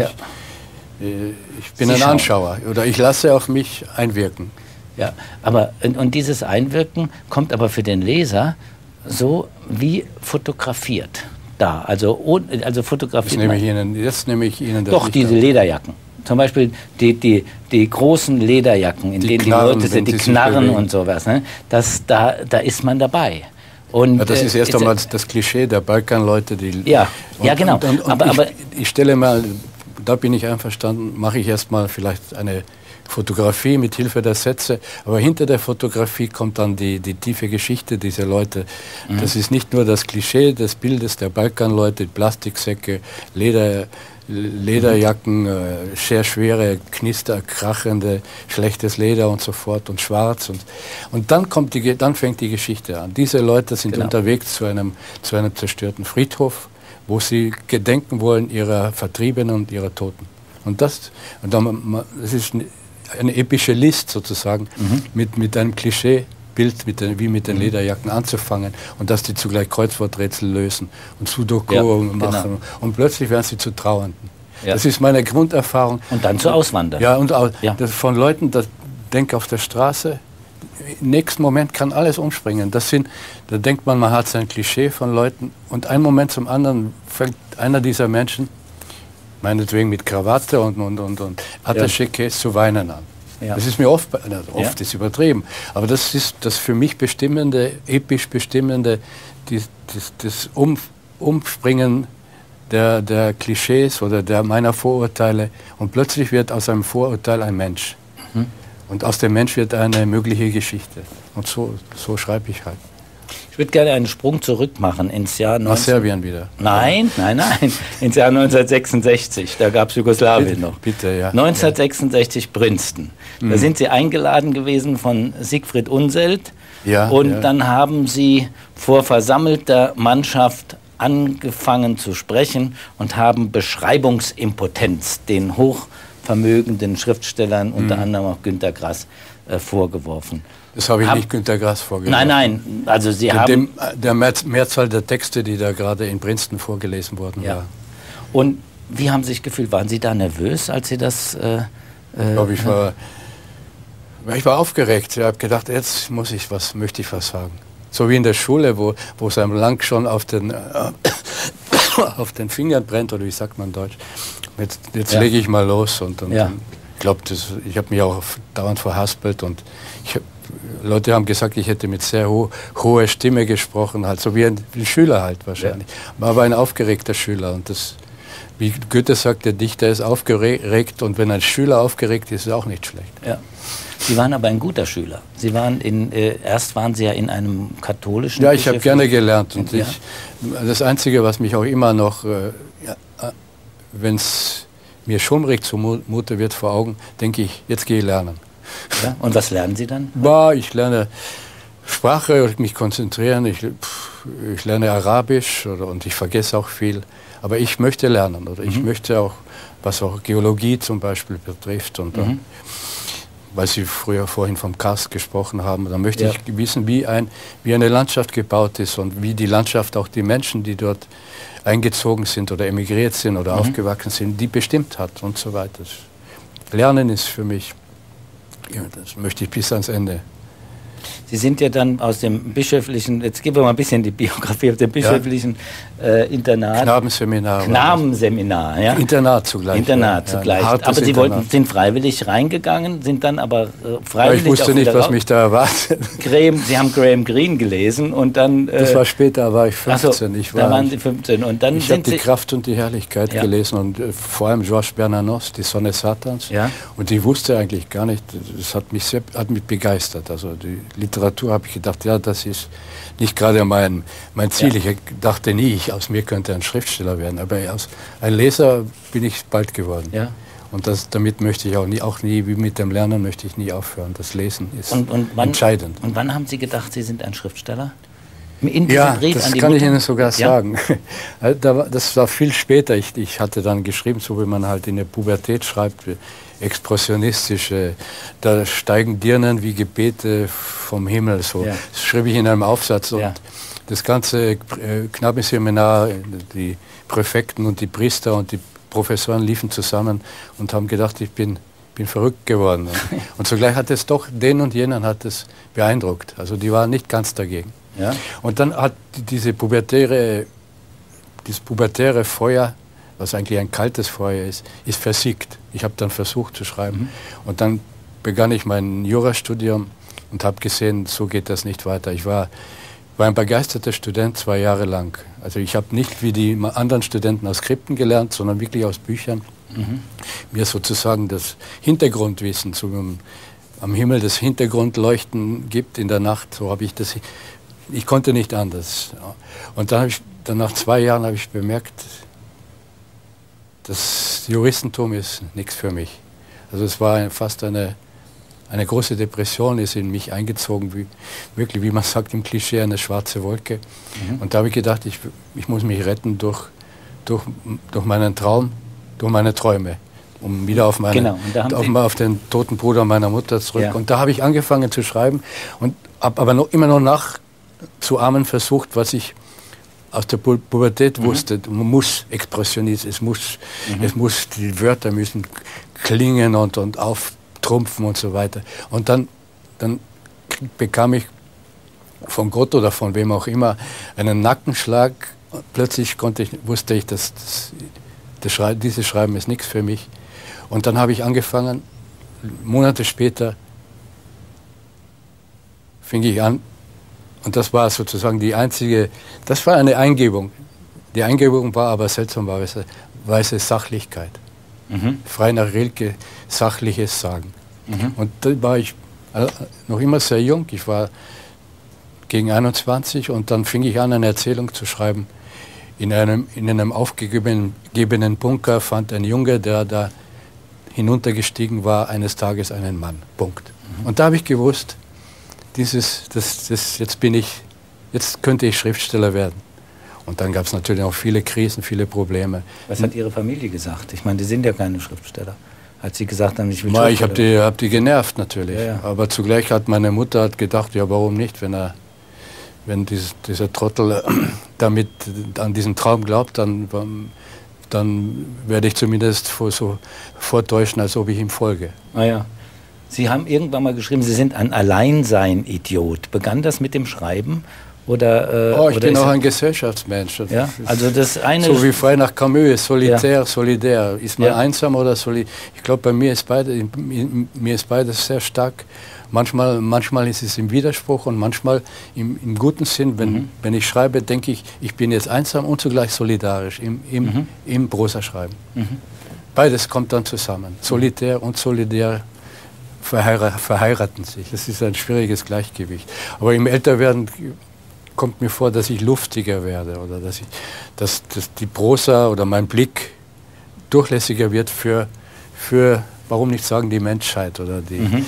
Ich bin ein Anschauer oder ich lasse auf mich einwirken. Ja, aber und dieses Einwirken kommt aber für den Leser so wie fotografiert da. Also fotografiert. Jetzt nehme ich Ihnen das. Doch, diese Lederjacken. Zum Beispiel die großen Lederjacken, in denen die Leute sind, die Knarren und sowas. Ne? Da ist man dabei. Und, das ist erst einmal das Klischee der Balkanleute. Genau. Aber ich stelle mal, da bin ich einverstanden, mache ich erstmal vielleicht eine Fotografie mit Hilfe der Sätze, aber hinter der Fotografie kommt dann die tiefe Geschichte dieser Leute. Das ist nicht nur das Klischee des Bildes der Balkanleute, Plastiksäcke, Lederjacken, sehr schwere, knisterkrachende, schlechtes Leder und so fort und schwarz. Und dann fängt die Geschichte an. Diese Leute sind unterwegs zu einem zerstörten Friedhof, wo sie gedenken wollen ihrer Vertriebenen und ihrer Toten. Und das ist eine epische List sozusagen, mit einem Klischeebild, wie mit den Lederjacken anzufangen und dass die zugleich Kreuzworträtsel lösen und Sudoku machen und plötzlich werden sie zu Trauernden. Ja. Das ist meine Grunderfahrung. Und dann zu Auswandern. Ja, und das von Leuten, das denke auf der Straße, im nächsten Moment kann alles umspringen. Da denkt man hat sein Klischee von Leuten und einen Moment zum anderen fängt einer dieser Menschen, meinetwegen mit Krawatte und Attaché-Case zu weinen an. Ja. Das ist mir oft ist übertrieben, aber das ist das für mich bestimmende, episch bestimmende, das Umspringen der Klischees oder meiner Vorurteile, und plötzlich wird aus einem Vorurteil ein Mensch. Und aus dem Mensch wird eine mögliche Geschichte. Und so schreibe ich halt. Ich würde gerne einen Sprung zurück machen ins Jahr... Nach Serbien wieder? Nein, ins Jahr 1966, da gab es Jugoslawien noch. Bitte, ja. 1966 Princeton. Da sind Sie eingeladen gewesen von Siegfried Unseld. Ja, und dann haben Sie vor versammelter Mannschaft angefangen zu sprechen und haben Beschreibungsimpotenz den hochvermögenden Schriftstellern, unter anderem auch Günter Grass, vorgeworfen. Das habe ich nicht Günter Grass vorgeworfen. Nein, also Sie haben... Der Mehrzahl der Texte, die da gerade in Princeton vorgelesen wurden, war. Und wie haben Sie sich gefühlt? Waren Sie da nervös, als Sie das... ich glaube, ich war aufgeregt. Ich habe gedacht, jetzt möchte ich was sagen. So wie in der Schule, wo es einem lang schon auf den Fingern brennt, oder wie sagt man in Deutsch. Jetzt lege ich mal los. Und ich glaube, ich habe mich auch dauernd verhaspelt. Und Leute haben gesagt, ich hätte mit sehr hoher Stimme gesprochen, halt, so wie ein Schüler halt wahrscheinlich. Man war aber ein aufgeregter Schüler. Und wie Goethe sagt, der Dichter ist aufgeregt, und wenn ein Schüler aufgeregt ist, ist es auch nicht schlecht. Ja. Sie waren aber ein guter Schüler. Sie waren erst waren Sie ja in einem katholischen... Ja, ich habe gerne gelernt. Und das Einzige, was mich auch immer noch, wenn es mir schummrig zumute wird vor Augen, denke ich, jetzt gehe ich lernen. Ja? Und was lernen Sie dann? Ich lerne Sprache, mich konzentrieren, ich lerne Arabisch und ich vergesse auch viel. Aber ich möchte lernen, oder ich möchte auch, was auch Geologie zum Beispiel betrifft, und weil Sie vorhin vom Karst gesprochen haben, da möchte ich wissen, wie eine Landschaft gebaut ist und wie die Landschaft auch die Menschen, die dort eingezogen sind oder emigriert sind oder aufgewachsen sind, die bestimmt hat und so weiter. Lernen ist für mich, das möchte ich bis ans Ende. Sie sind ja dann aus dem bischöflichen, jetzt geben wir mal ein bisschen die Biografie, aus dem bischöflichen Internat. Knabenseminar. Ja. Internat zugleich. Internat zugleich. Aber Sie sind freiwillig reingegangen, sind dann aber freiwillig. Ich wusste nicht, was mich da erwartet. Sie haben Graham Greene gelesen und dann... das war später, da war ich 15. Da waren Sie 15. Und dann ich habe die Kraft und die Herrlichkeit gelesen und vor allem Georges Bernanos, die Sonne Satans. Ja. Und ich wusste eigentlich gar nicht, das hat mich begeistert. Also die Literatur, habe ich gedacht, ja, das ist nicht gerade mein Ziel. Ich dachte nie, aus mir könnte ein Schriftsteller werden, aber ein Leser bin ich bald geworden. Ja. Und damit möchte ich auch nie, wie mit dem Lernen, möchte ich nie aufhören. Das Lesen ist entscheidend. Und wann haben Sie gedacht, Sie sind ein Schriftsteller? Das kann ich Ihnen sogar sagen. Das war viel später. Ich hatte dann geschrieben, so wie man halt in der Pubertät schreibt, expressionistische, da steigen Dirnen wie Gebete vom Himmel. So. Ja. Das schrieb ich in einem Aufsatz. Und das ganze Knabenseminar, die Präfekten und die Priester und die Professoren liefen zusammen und haben gedacht, ich bin verrückt geworden. Und zugleich hat es doch den und jenen hat es beeindruckt. Also die waren nicht ganz dagegen. Ja. Und dann hat dieses pubertäre Feuer, was eigentlich ein kaltes Feuer ist versiegt. Ich habe dann versucht zu schreiben. Und dann begann ich mein Jurastudium und habe gesehen, so geht das nicht weiter. Ich war ein begeisterter Student 2 Jahre lang. Also ich habe nicht wie die anderen Studenten aus Skripten gelernt, sondern wirklich aus Büchern. Mir sozusagen das Hintergrundwissen, am Himmel das Hintergrundleuchten gibt in der Nacht, so habe ich das. Ich konnte nicht anders. Und dann nach 2 Jahren habe ich bemerkt, das Juristentum ist nichts für mich. Also es war fast eine große Depression ist in mich eingezogen, wirklich, wie man sagt im Klischee, eine schwarze Wolke. Und da habe ich gedacht, ich muss mich retten durch meinen Traum, durch meine Träume, um wieder auf den toten Bruder meiner Mutter zurück. Ja. Und da habe ich angefangen zu schreiben und habe aber immer noch nachzuahmen versucht, was ich aus der Pubertät wusste. Man muss Expressionist, es muss, die Wörter müssen klingen und auftrumpfen und so weiter. Und dann bekam ich von Gott oder von wem auch immer einen Nackenschlag. Plötzlich wusste ich, dass dieses Schreiben ist nichts für mich. Und dann habe ich angefangen, Monate später fing ich an, und das war sozusagen die einzige, das war eine Eingebung. Die Eingebung war aber seltsamerweise Sachlichkeit. Frei nach Rilke, sachliches Sagen. Und da war ich noch immer sehr jung, ich war gegen 21 und dann fing ich an, eine Erzählung zu schreiben. In einem aufgegebenen Bunker fand ein Junge, der da hinuntergestiegen war, eines Tages einen Mann. Punkt. Und da habe ich gewusst, jetzt könnte ich Schriftsteller werden. Und dann gab es natürlich auch viele Krisen, viele Probleme. Was hat Ihre Familie gesagt? Ich meine, die sind ja keine Schriftsteller. Als Sie gesagt haben, ich will Schriftsteller werden. Ich hab die genervt natürlich. Ja, ja. Aber zugleich hat meine Mutter gedacht, ja, warum nicht, wenn dieser Trottel damit an diesen Traum glaubt, dann werde ich zumindest so vortäuschen, als ob ich ihm folge. Ah ja. Sie haben irgendwann mal geschrieben, Sie sind ein Alleinsein-Idiot. Begann das mit dem Schreiben? Ich bin auch ein Gesellschaftsmensch. Ja? Also das eine so wie frei nach Camus, solitär, solidär. Ist man einsam oder solidär? Ich glaube, bei mir ist beides sehr stark. Manchmal ist es im Widerspruch und manchmal im guten Sinn. Wenn ich schreibe, denke ich bin jetzt einsam und zugleich solidarisch im Prosaschreiben. Beides kommt dann zusammen. Solitär und solidär verheiraten sich. Das ist ein schwieriges Gleichgewicht. Aber im Älterwerden kommt mir vor, dass ich luftiger werde oder dass die Prosa oder mein Blick durchlässiger wird für warum nicht sagen, die Menschheit oder den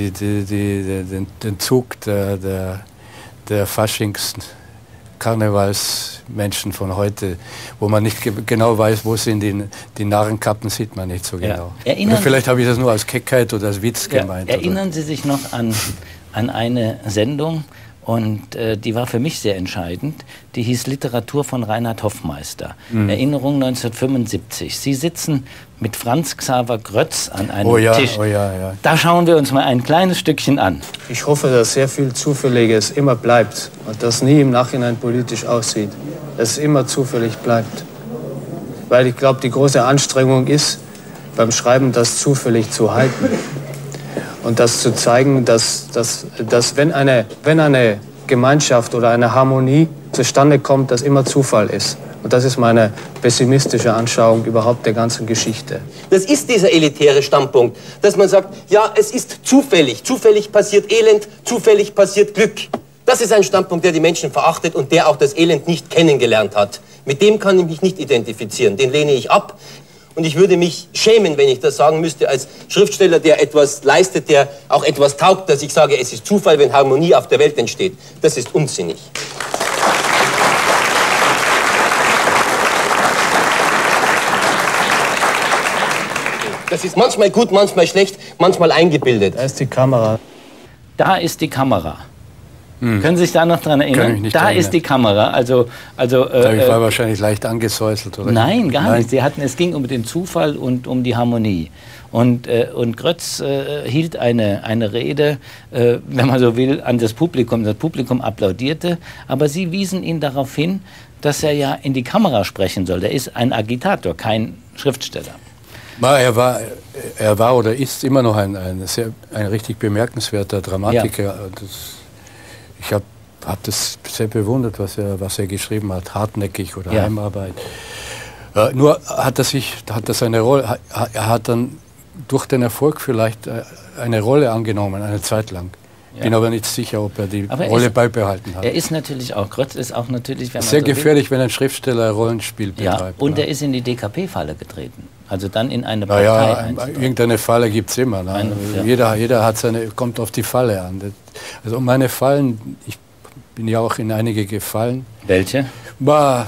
Zug der Faschings-Karnevalsmenschen von heute, wo man nicht genau weiß, wo sind die Narrenkappen, sieht man nicht so genau. Ja. Vielleicht habe ich das nur als Keckheit oder als Witz gemeint. Erinnern Sie sich noch an eine Sendung, und die war für mich sehr entscheidend. Die hieß Literatur von Reinhard Hoffmeister. Erinnerung 1975. Sie sitzen mit Franz Xaver Grötz an einem Tisch. Oh ja. Da schauen wir uns mal ein kleines Stückchen an. Ich hoffe, dass sehr viel Zufälliges immer bleibt und das nie im Nachhinein politisch aussieht. Dass es immer zufällig bleibt. Weil ich glaube, die große Anstrengung ist, beim Schreiben das zufällig zu halten. Und das zu zeigen, dass wenn eine Gemeinschaft oder eine Harmonie zustande kommt, das immer Zufall ist. Und das ist meine pessimistische Anschauung überhaupt der ganzen Geschichte. Das ist dieser elitäre Standpunkt, dass man sagt, ja, es ist zufällig. Zufällig passiert Elend, zufällig passiert Glück. Das ist ein Standpunkt, der die Menschen verachtet und der auch das Elend nicht kennengelernt hat. Mit dem kann ich mich nicht identifizieren, den lehne ich ab. Und ich würde mich schämen, wenn ich das sagen müsste, als Schriftsteller, der etwas leistet, der auch etwas taugt, dass ich sage, es ist Zufall, wenn Harmonie auf der Welt entsteht. Das ist unsinnig. Das ist manchmal gut, manchmal schlecht, manchmal eingebildet. Da ist die Kamera. Da ist die Kamera. Können Sie sich da noch dran erinnern? Kann ich nicht da erinnern. ist die Kamera. Ich war wahrscheinlich leicht angesäuselt, oder? Nein, gar nicht. Es ging um den Zufall und um die Harmonie. Und Grötz hielt eine Rede, wenn man so will, an das Publikum. Das Publikum applaudierte, aber Sie wiesen ihn darauf hin, dass er ja in die Kamera sprechen soll. Er ist ein Agitator, kein Schriftsteller. Er war oder ist immer noch ein richtig bemerkenswerter Dramatiker. Ja. Ich habe das sehr bewundert, was er geschrieben hat, hartnäckig oder Heimarbeit. Nur hat er hat dann durch den Erfolg vielleicht eine Rolle angenommen, eine Zeit lang. Ja. Bin aber nicht sicher, ob er die Rolle beibehalten hat. Er ist natürlich auch, Grötz ist auch natürlich, wenn man sehr gefährlich, wenn ein Schriftsteller ein Rollenspiel betreibt. Und er ist in die DKP-Falle getreten. Also dann in eine Partei. Irgendeine Falle gibt es immer. Ne? Jeder hat kommt auf die Falle an. Also meine Fallen, ich bin ja auch in einige gefallen. Welche? Jetzt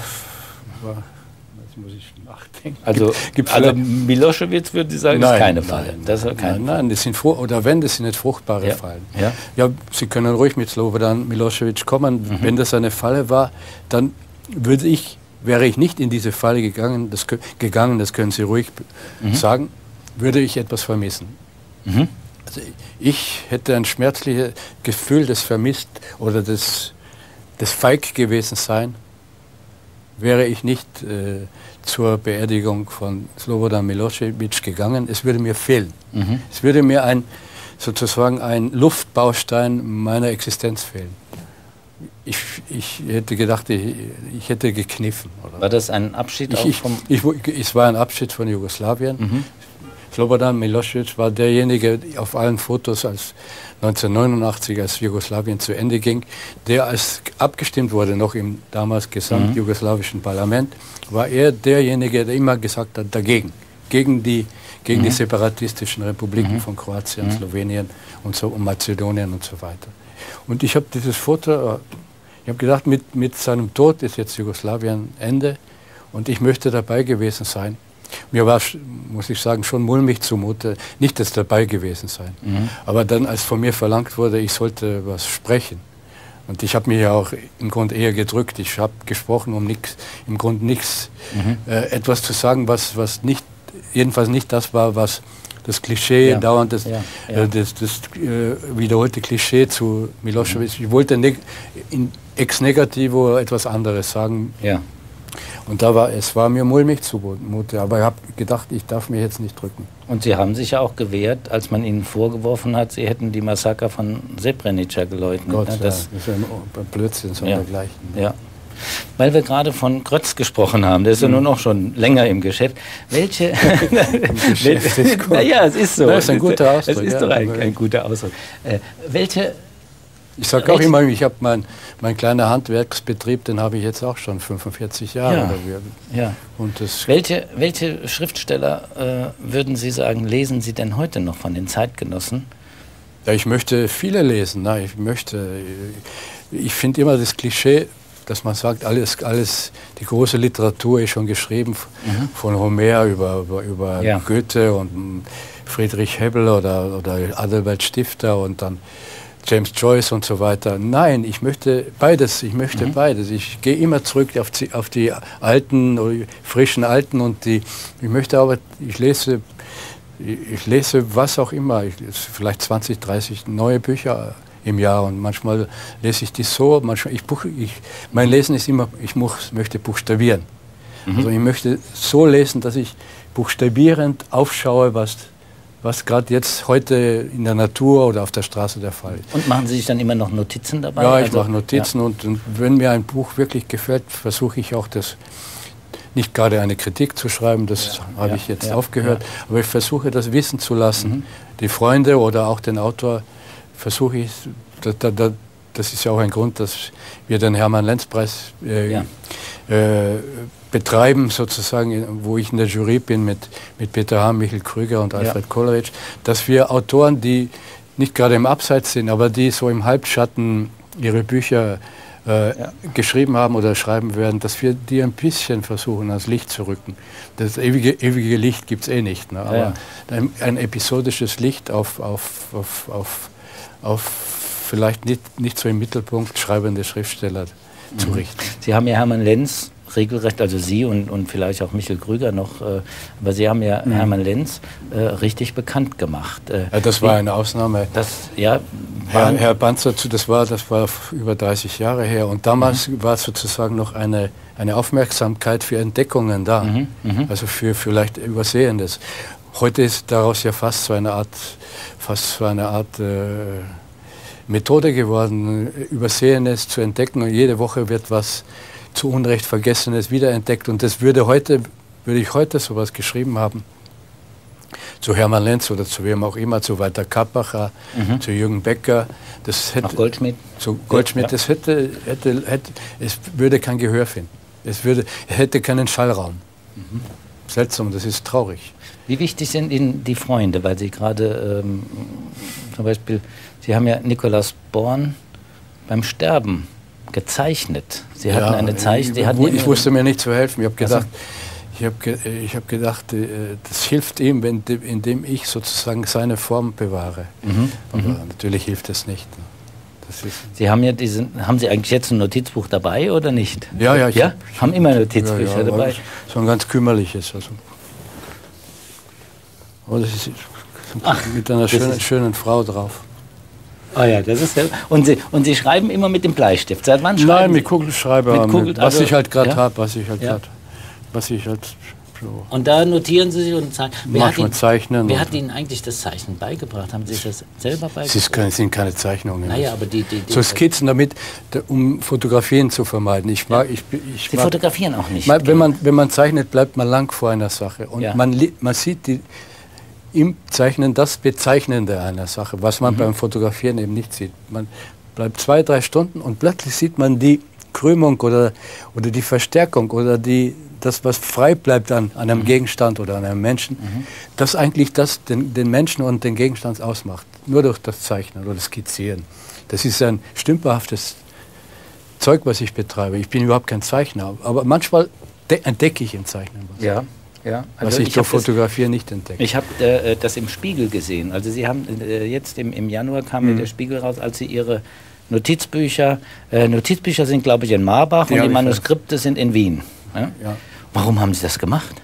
muss ich nachdenken. Also Milosevic würde ich sagen, ist keine Falle. Nein, das sind das sind nicht fruchtbare Fallen. Ja, Sie können ruhig mit Slobodan Milosevic kommen. Wenn das eine Falle war, dann wäre ich nicht in diese Falle gegangen, das können Sie ruhig sagen, würde ich etwas vermissen. Also ich hätte ein schmerzliches Gefühl des Vermisst oder des Feig gewesen sein, wäre ich nicht zur Beerdigung von Slobodan Milosevic gegangen, es würde mir fehlen. Es würde mir sozusagen ein Luftbaustein meiner Existenz fehlen. Ich hätte gedacht, ich hätte gekniffen. Oder? War das ein Abschied es war ein Abschied von Jugoslawien. Slobodan Milosevic war derjenige auf allen Fotos, als 1989, als Jugoslawien zu Ende ging, der, als abgestimmt wurde, noch im damals gesamtjugoslawischen Parlament, war er derjenige, der immer gesagt hat, dagegen. Gegen die separatistischen Republiken von Kroatien, Slowenien und Mazedonien und so weiter. Und ich habe dieses Foto, ich habe gedacht, mit seinem Tod ist jetzt Jugoslawien Ende und ich möchte dabei gewesen sein. Mir war, muss ich sagen, schon mulmig zumute, nicht das dabei gewesen sein. Aber dann, als von mir verlangt wurde, ich sollte was sprechen. Und ich habe mich ja auch im Grunde eher gedrückt. Ich habe gesprochen, um nichts, im Grunde nichts, etwas zu sagen, was nicht, jedenfalls nicht das war, was das Klischee, dauernd das wiederholte Klischee zu Milosevic. Ich wollte ex negativo etwas anderes sagen. Ja. Und es war mir mulmig zumute, aber ich habe gedacht, ich darf mich jetzt nicht drücken. Und Sie haben sich ja auch gewehrt, als man Ihnen vorgeworfen hat, Sie hätten die Massaker von Srebrenica geleugnet. Gott, das ist ein Blödsinn, so dergleichen. Ja. Weil wir gerade von Grötz gesprochen haben, der ist ja nun auch schon länger im Geschäft. Welche... Im Geschäft ist gut. Naja, es ist so. Das ist ein guter Ausdruck. Es ist doch ein guter Ausdruck. Welche... Ich sage auch immer, ich habe mein kleiner Handwerksbetrieb, den habe ich jetzt auch schon 45 Jahre. Und welche Schriftsteller würden Sie sagen, lesen Sie denn heute noch von den Zeitgenossen? Ja, ich möchte viele lesen. Ich finde immer das Klischee, dass man sagt, die große Literatur ist schon geschrieben, von Homer über Goethe und Friedrich Hebbel oder Adelbert Stifter und dann James Joyce und so weiter. Nein, ich möchte beides. Ich gehe immer zurück auf die alten, frischen Alten und ich lese was auch immer. Vielleicht 20, 30 neue Bücher im Jahr und manchmal lese ich die so. Mein Lesen ist immer, möchte buchstabieren. Also ich möchte so lesen, dass ich buchstabierend aufschaue, was gerade jetzt heute in der Natur oder auf der Straße der Fall ist. Und machen Sie sich dann immer noch Notizen dabei? Ja, ich mache Notizen und wenn mir ein Buch wirklich gefällt, versuche ich auch nicht gerade eine Kritik zu schreiben, das habe ich jetzt aufgehört, aber ich versuche das wissen zu lassen. Die Freunde oder auch den Autor versuche ich, das ist ja auch ein Grund, dass wir den Hermann-Lenz-Preis betreiben, sozusagen, wo ich in der Jury bin mit Peter Hahn, Michael Krüger und Alfred Kollrich, dass wir Autoren, die nicht gerade im Abseits sind, aber die so im Halbschatten ihre Bücher geschrieben haben oder schreiben werden, dass wir die ein bisschen versuchen, ans Licht zu rücken. Das ewige Licht gibt es eh nicht, ne? Aber ein episodisches Licht auf vielleicht nicht so im Mittelpunkt schreibende Schriftsteller zu richten. Sie haben ja Hermann Lenz regelrecht, also Sie und vielleicht auch Michael Krüger noch, aber Sie haben ja Hermann Lenz richtig bekannt gemacht. Das war eine Ausnahme. Herr Banzer, das war über 30 Jahre her und damals war sozusagen noch eine Aufmerksamkeit für Entdeckungen da, also für vielleicht Übersehendes. Heute ist daraus ja fast so eine Art Methode geworden, Übersehenes zu entdecken und jede Woche wird was zu Unrecht Vergessenes wiederentdeckt und das würde ich heute sowas geschrieben haben, zu Hermann Lenz oder zu wem auch immer, zu Walter Kappacher, zu Jürgen Becker, nach Goldschmidt. Zu Goldschmidt, es würde kein Gehör finden, es hätte keinen Schallraum. Seltsam, das ist traurig. Wie wichtig sind Ihnen die Freunde, weil Sie gerade zum Beispiel, Sie haben ja Nikolaus Born beim Sterben gezeichnet. Sie hatten eine Zeichnung. Ich wusste mir nicht zu helfen. Ich habe gedacht, das hilft ihm, indem ich sozusagen seine Form bewahre. Aber natürlich hilft es nicht. Sie haben ja haben Sie eigentlich jetzt ein Notizbuch dabei oder nicht? Ja. Haben immer Notizbücher dabei. So ein ganz kümmerliches. Also. Aber das ist mit einer schönen Frau drauf. Oh ja, das ist und Sie schreiben immer mit dem Bleistift. Seit wann schreiben Nein, Sie? mit Kugelschreiber, was ich halt gerade habe, was ich halt so. Und da notieren Sie sich und zeichnen. Manchmal zeichnen. Wer hat Ihnen eigentlich das Zeichnen beigebracht? Haben Sie sich das selber beigebracht? Es sind keine Zeichnungen. Naja, aber so Skizzen damit, um Fotografien zu vermeiden. Sie fotografieren auch nicht. Wenn man zeichnet, bleibt man lang vor einer Sache. Und man sieht im Zeichnen das Bezeichnende einer Sache, was man beim Fotografieren eben nicht sieht. Man bleibt 2, 3 Stunden und plötzlich sieht man die Krümmung oder die Verstärkung oder das, was frei bleibt an einem Gegenstand oder an einem Menschen, das eigentlich den Menschen und den Gegenstand ausmacht. Nur durch das Zeichnen oder das Skizzieren. Das ist ein stümperhaftes Zeug, was ich betreibe. Ich bin überhaupt kein Zeichner, aber manchmal entdecke ich im Zeichnen was. Ja. Ja, also was ich durch Fotografieren nicht entdecke. Ich habe das im Spiegel gesehen. Also Sie haben jetzt im Januar kam mir der Spiegel raus, als Sie Ihre Notizbücher sind, glaube ich, in Marbach und die Manuskripte sind in Wien. Ja? Ja. Warum haben Sie das gemacht?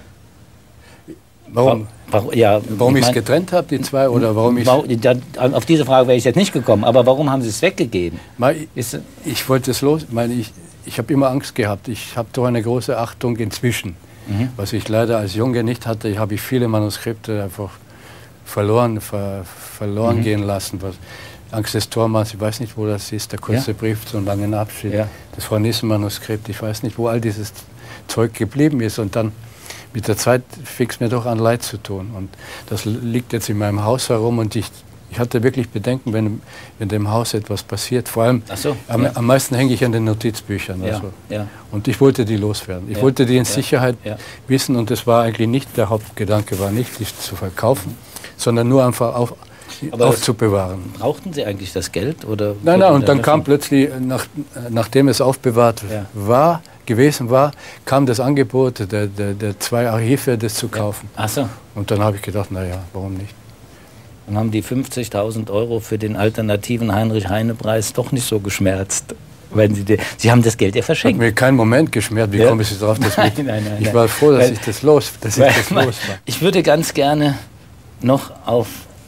Warum ich es getrennt habe, die zwei, oder warum ich... Auf diese Frage wäre ich jetzt nicht gekommen, aber warum haben Sie es weggegeben? Ich wollte es los, ich habe immer Angst gehabt. Ich habe doch eine große Achtung inzwischen. Was ich leider als Junge nicht hatte, habe ich viele Manuskripte einfach verloren gehen lassen. Angst des Tormanns, ich weiß nicht, wo das ist, der kurze Brief zum langen Abschied, das Frau Nissen-Manuskript, ich weiß nicht, wo all dieses Zeug geblieben ist. Und dann mit der Zeit fing es mir doch an, leid zu tun. Und das liegt jetzt in meinem Haus herum und ich hatte wirklich Bedenken, wenn dem Haus etwas passiert. Vor allem, am meisten hänge ich an den Notizbüchern. Und ich wollte die loswerden. Ich wollte die in Sicherheit wissen und das war eigentlich nicht, der Hauptgedanke war nicht, die zu verkaufen, sondern nur einfach aufzubewahren. Brauchten Sie eigentlich das Geld? Oder nein, und dann kam plötzlich, nachdem es aufbewahrt gewesen war, kam das Angebot der 2 Archive, das zu kaufen. Ach so. Und dann habe ich gedacht, naja, warum nicht? Dann haben die 50.000 € für den alternativen Heinrich-Heine-Preis doch nicht so geschmerzt. Sie haben das Geld ja verschenkt. Hat mir keinen Moment geschmerzt. Wie komme ich drauf? Ich war froh, dass ich das los war. Ich würde ganz gerne noch auf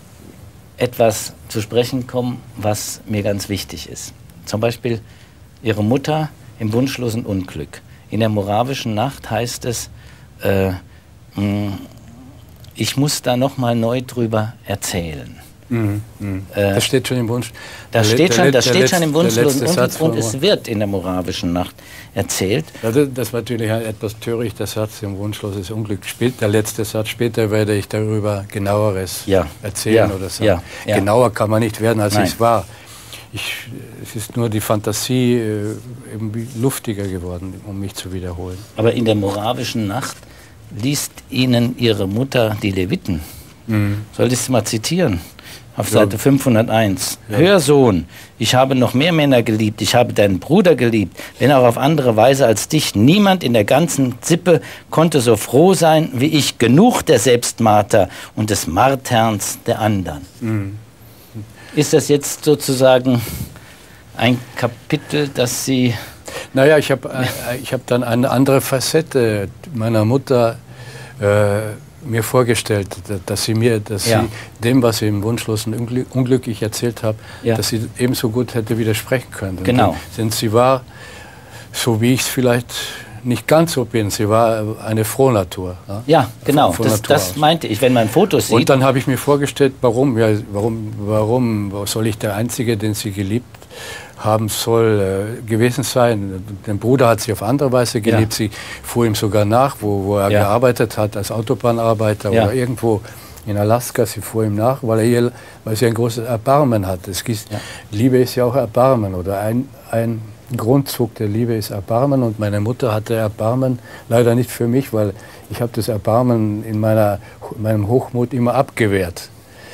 etwas zu sprechen kommen, was mir ganz wichtig ist. Zum Beispiel Ihre Mutter im wunschlosen Unglück. In der moravischen Nacht heißt es, ich muss da noch mal neu drüber erzählen. Das steht schon im Wunsch. Das steht schon im wunschlosen Unglück und es wird in der moravischen Nacht erzählt. Ja, das war natürlich etwas töricht, der Satz im wunschloses Unglück spielt. Der letzte Satz, später werde ich darüber genaueres erzählen oder sagen. Genauer kann man nicht werden, als es war. Es ist nur die Fantasie irgendwie luftiger geworden, um mich zu wiederholen. Aber in der moravischen Nacht liest Ihnen Ihre Mutter die Leviten. Soll ich es mal zitieren? Auf Seite 501. Ja. Hör, Sohn, ich habe noch mehr Männer geliebt, ich habe deinen Bruder geliebt, wenn auch auf andere Weise als dich. Niemand in der ganzen Sippe konnte so froh sein wie ich. Genug der Selbstmarter und des Marterns der anderen. Ist das jetzt sozusagen ein Kapitel, das Sie... Naja, ich hab dann eine andere Facette meiner Mutter mir vorgestellt, dass sie dem, was sie im wunschlosen Unglück ich erzählt habe, dass sie ebenso gut hätte widersprechen können. Genau. Denn sie war, so wie ich es vielleicht nicht ganz so bin, sie war eine Frohnatur. Ja, genau, das meinte ich, wenn man Fotos sieht. Und dann habe ich mir vorgestellt, warum soll ich der Einzige, den sie geliebt haben soll, gewesen sein. Den Bruder hat sie auf andere Weise geliebt. Sie fuhr ihm sogar nach, wo er gearbeitet hat, als Autobahnarbeiter oder irgendwo in Alaska. Sie fuhr ihm nach, weil sie ein großes Erbarmen hat. Liebe ist ja auch Erbarmen, oder ein Grundzug der Liebe ist Erbarmen. Und meine Mutter hatte Erbarmen, leider nicht für mich, weil ich habe das Erbarmen in meinem Hochmut immer abgewehrt.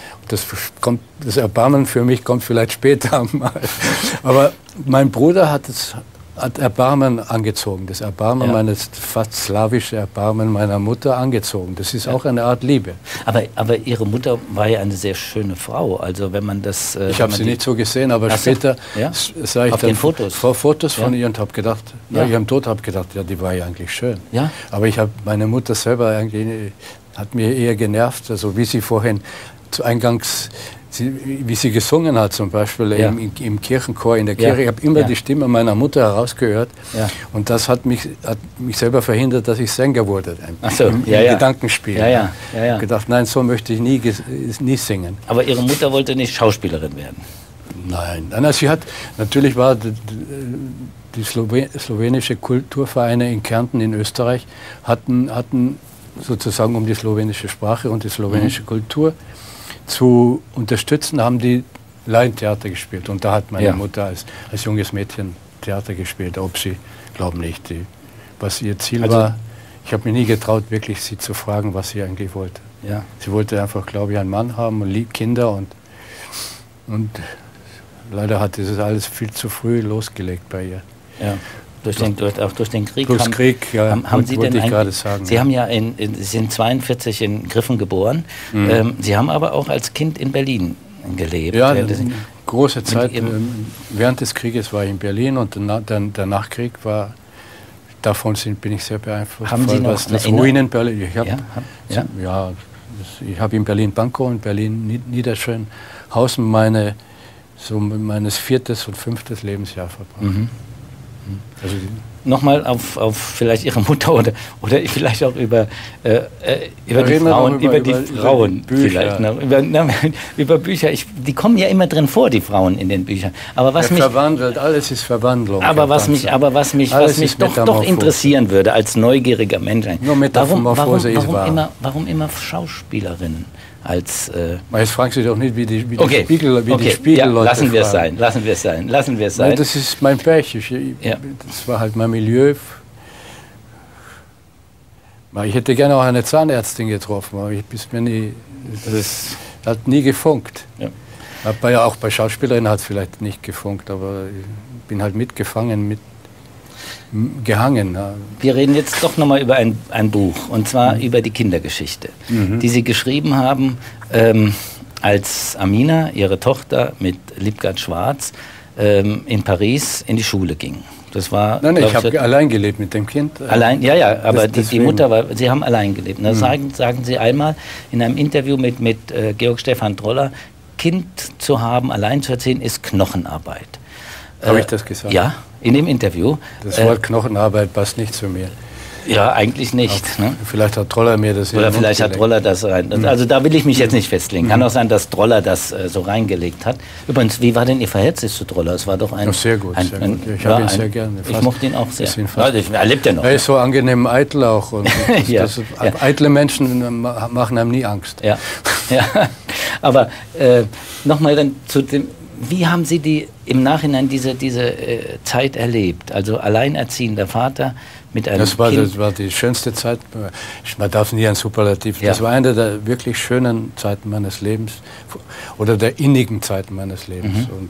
Das Erbarmen für mich kommt vielleicht später mal. Aber mein Bruder hat Erbarmen angezogen. Das Erbarmen meines fast slawische Erbarmen meiner Mutter angezogen. Das ist auch eine Art Liebe. Aber Ihre Mutter war ja eine sehr schöne Frau. Also wenn man das... ich habe sie nicht so gesehen, aber später sah ich dann Fotos von ihr und habe gedacht, nach ihrem Tod habe gedacht, die war ja eigentlich schön. Ja? Aber meine Mutter selber hat mir eher genervt, also wie sie vorhin eingangs wie sie gesungen hat, zum Beispiel im Kirchenchor in der Kirche. Ich habe immer die Stimme meiner Mutter herausgehört. Ja. Und das hat mich selber verhindert, dass ich Sänger wurde. Im Gedankenspiel. Ich habe gedacht, nein, so möchte ich nie singen. Aber Ihre Mutter wollte nicht Schauspielerin werden? Nein. Natürlich war die slowenische Kulturvereine in Kärnten in Österreich hatten sozusagen, um die slowenische Sprache und die slowenische Kultur zu unterstützen, haben die Laientheater gespielt. Und da hat meine Mutter als junges Mädchen Theater gespielt, ob sie, glauben nicht, was ihr Ziel war. Ich habe mich nie getraut, wirklich sie zu fragen, was sie eigentlich wollte. Ja. Sie wollte einfach, glaube ich, einen Mann haben und Kinder und leider hat dieses alles viel zu früh losgelegt bei ihr. Ja. Auch durch den Krieg. Haben Sie denn gerade sagen. Sie haben ja Sie sind 42 in Griffen geboren. Sie haben aber auch als Kind in Berlin gelebt. Ja, große Zeit. Während des Krieges war ich in Berlin und der Nachkrieg war. Davon bin ich sehr beeinflusst. Haben Sie noch das Ruinen Berlin? Ich habe in Berlin Pankow und Berlin Niederschönhausen meines 4. und 5. Lebensjahr verbracht. Also nochmal auf vielleicht Ihre Mutter oder vielleicht auch über die Frauen vielleicht. Über Bücher. Die kommen ja immer drin vor, die Frauen in den Büchern. Aber was mich verwandelt, alles ist Verwandlung. Aber was mich doch interessieren würde als neugieriger Mensch. Nur Metamorphose ist wahr. Warum immer Schauspielerinnen? Jetzt fragen Sie doch nicht, wie die Spiegelleute lassen wir es sein. Nein, das ist mein Pech. Das war halt mein Milieu. Ich hätte gerne auch eine Zahnärztin getroffen, aber das hat nie gefunkt. Ja. Auch bei Schauspielerinnen hat es vielleicht nicht gefunkt, aber ich bin halt mitgehangen. Wir reden jetzt doch nochmal über ein Buch, und zwar über die Kindergeschichte, die Sie geschrieben haben, als Amina, Ihre Tochter, mit Liebgard Schwarz in Paris in die Schule ging. Das war, nein, ich habe allein gelebt mit dem Kind. Allein, aber die Mutter war, Sie haben allein gelebt. Sagen Sie einmal in einem Interview mit Georg Stefan Droller, Kind zu haben, allein zu erziehen, ist Knochenarbeit. Habe ich das gesagt? Ja, in dem Interview. Das Wort Knochenarbeit passt nicht zu mir. Ja, eigentlich nicht. Ne? Vielleicht hat Droller mir das Oder vielleicht hat Droller das rein. Also da will ich mich jetzt nicht festlegen. Kann auch sein, dass Droller das so reingelegt hat. Übrigens, wie war denn Ihr Verhältnis zu Droller? Es war doch ein... Sehr gut. Ich habe ihn sehr gerne. Ich mochte ihn auch sehr. Er lebt ja noch. Er ist so angenehm eitel auch. Und eitle Menschen machen einem nie Angst. Ja. Aber nochmal dann zu dem... Wie haben Sie im Nachhinein diese Zeit erlebt? Also alleinerziehender Vater mit einem Kind. Das war die schönste Zeit. Man darf nie ein Superlativ. Das war eine der wirklich schönen Zeiten meines Lebens oder der innigen Zeiten meines Lebens. Und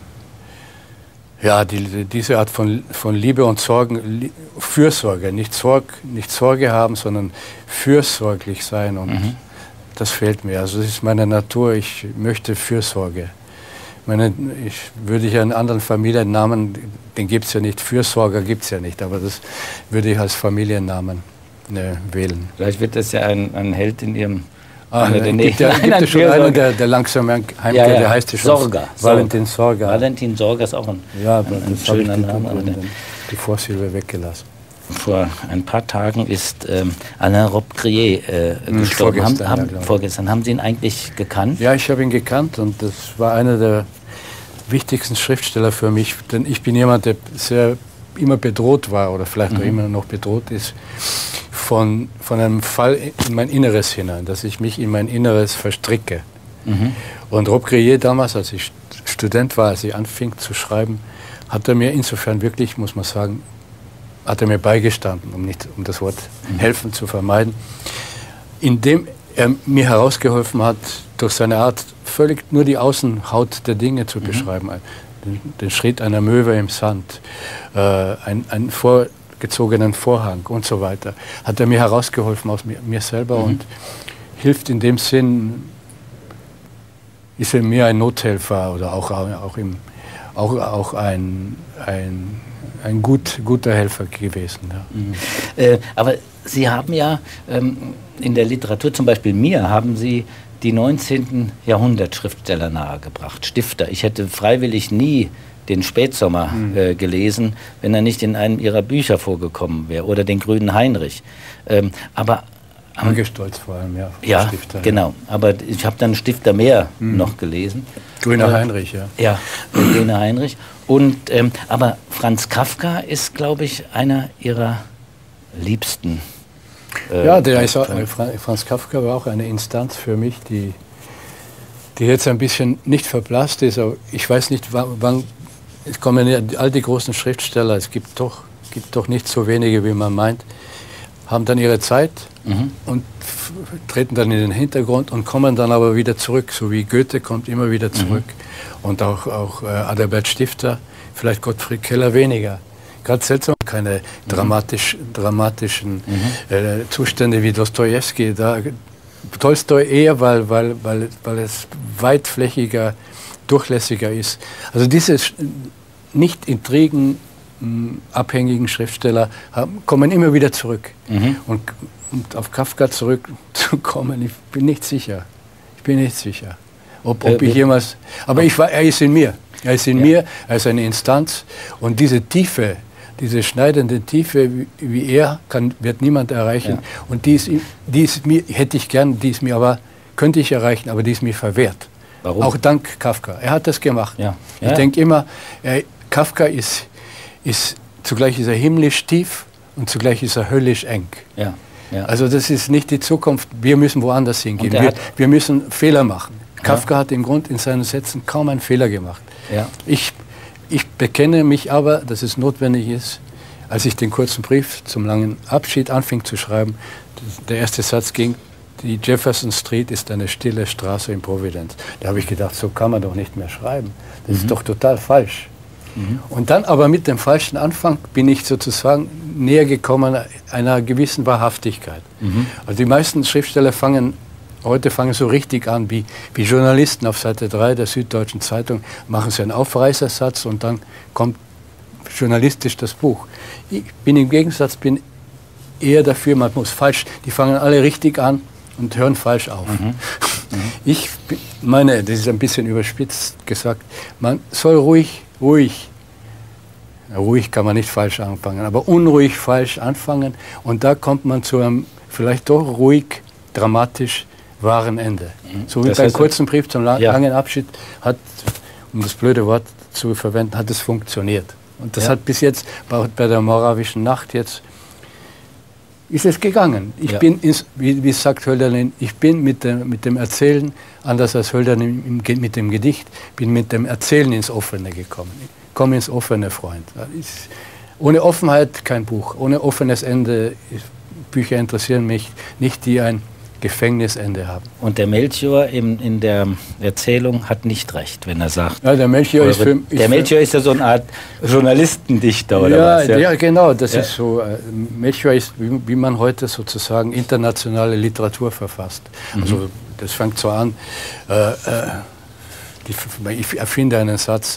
ja, diese Art von Liebe und Sorgen, Fürsorge, nicht Sorge haben, sondern fürsorglich sein. Und das fehlt mir. Also das ist meine Natur. Ich möchte Fürsorge. Würde ich einen anderen Familiennamen, den gibt es ja nicht, Fürsorger gibt es ja nicht, aber das würde ich als Familiennamen wählen. Vielleicht wird das ja ein Held in Ihrem... Gibt es schon einen, der langsam heimgeht, der heißt ja schon Sorga. Valentin Sorga. Valentin Sorga ist auch ein schöner Name. Die Vorsilbe weggelassen. Vor ein paar Tagen ist Alain Robbe-Grillet gestorben. Vorgestern. Haben Sie ihn eigentlich gekannt? Ja, ich habe ihn gekannt und das war einer der wichtigsten Schriftsteller für mich. Denn ich bin jemand, der immer bedroht war oder vielleicht auch immer noch bedroht ist von einem Fall in mein Inneres hinein, dass ich mich in mein Inneres verstricke. Und Robbe-Grillet damals, als ich Student war, als ich anfing zu schreiben, hat er mir insofern wirklich, muss man sagen, hat er mir beigestanden, um das Wort helfen zu vermeiden, indem er mir herausgeholfen hat, durch seine Art völlig nur die Außenhaut der Dinge zu beschreiben. Den Schritt einer Möwe im Sand, einen vorgezogenen Vorhang und so weiter. Hat er mir herausgeholfen aus mir selber und hilft in dem Sinn, ist er mir ein Nothelfer oder auch ein ein guter Helfer gewesen. Ja. Aber Sie haben ja in der Literatur, zum Beispiel mir, haben Sie die 19. Jahrhundert-Schriftsteller nahegebracht, Stifter. Ich hätte freiwillig nie den Spätsommer gelesen, wenn er nicht in einem Ihrer Bücher vorgekommen wäre, oder den Grünen Heinrich. Aber Angestolz vor allem, ja. Ja, Stifter, genau. Aber ich habe dann Stifter mehr noch gelesen. Grüner Heinrich, ja. Ja, der Grüne Heinrich. Und, aber Franz Kafka ist, glaube ich, einer Ihrer liebsten. Ja, Franz Kafka war auch eine Instanz für mich, die jetzt ein bisschen nicht verblasst ist. Aber ich weiß nicht, wann es kommen ja all die großen Schriftsteller, es gibt doch nicht so wenige, wie man meint, haben dann ihre Zeit und treten dann in den Hintergrund und kommen dann aber wieder zurück, so wie Goethe kommt immer wieder zurück und auch Adalbert Stifter, vielleicht Gottfried Keller weniger. Gerade seltsam, keine dramatischen Zustände wie Dostojewski. Tolstoi eher, weil es weitflächiger, durchlässiger ist. Also diese nicht intrigenabhängigen Schriftsteller kommen immer wieder zurück. Und auf Kafka zurückzukommen, ich bin nicht sicher. Ob ich jemals... Aber er ist in mir. Er ist in mir, er ist eine Instanz. Und diese Tiefe, diese schneidende Tiefe, wie er, wird niemand erreichen. Ja. Und die ist mir, hätte ich gern, könnte ich erreichen, aber die ist mir verwehrt. Warum? Auch dank Kafka. Er hat das gemacht. Ja. Ja. Ich denke immer, Kafka ist zugleich ist er himmlisch tief und zugleich ist er höllisch eng. Ja. Ja. Also das ist nicht die Zukunft. Wir müssen woanders hingehen. Wir müssen Fehler machen. Kafka hat im Grunde in seinen Sätzen kaum einen Fehler gemacht. Ja. Ich bekenne mich aber, dass es notwendig ist, als ich den kurzen Brief zum langen Abschied anfing zu schreiben, der erste Satz ging, die Jefferson Street ist eine stille Straße in Providence. Da habe ich gedacht, so kann man doch nicht mehr schreiben. Das ist doch total falsch. Und dann aber mit dem falschen Anfang bin ich sozusagen näher gekommen einer gewissen Wahrhaftigkeit. Also die meisten Schriftsteller heute fangen so richtig an, wie Journalisten auf Seite 3 der Süddeutschen Zeitung, machen sie einen Aufreißersatz und dann kommt journalistisch das Buch. Ich bin im Gegensatz eher dafür, man muss falsch, die fangen alle richtig an und hören falsch auf. Ich meine, das ist ein bisschen überspitzt gesagt, man soll ruhig kann man nicht falsch anfangen, aber unruhig falsch anfangen und da kommt man zu einem vielleicht doch ruhig, dramatisch wahren Ende. So wie beim kurzen Brief zum langen Abschied hat, um das blöde Wort zu verwenden, hat es funktioniert. Und das hat bis jetzt bei der Moravischen Nacht jetzt ist es gegangen. Ich bin, wie sagt Hölderlin, ich bin mit dem Erzählen, anders als Hölderlin mit dem Gedicht, bin mit dem Erzählen ins Offene gekommen. Ich komme ins Offene, Freund. Ohne Offenheit kein Buch, ohne offenes Ende. Bücher interessieren mich nicht, die ein Gefängnisende haben. Und der Melchior in der Erzählung hat nicht recht, wenn er sagt... Ja, der Melchior ist ja so eine Art Journalistendichter, oder was? Ja, genau, das ist so. Melchior ist, wie man heute sozusagen internationale Literatur verfasst. Also das fängt so an, ich erfinde einen Satz,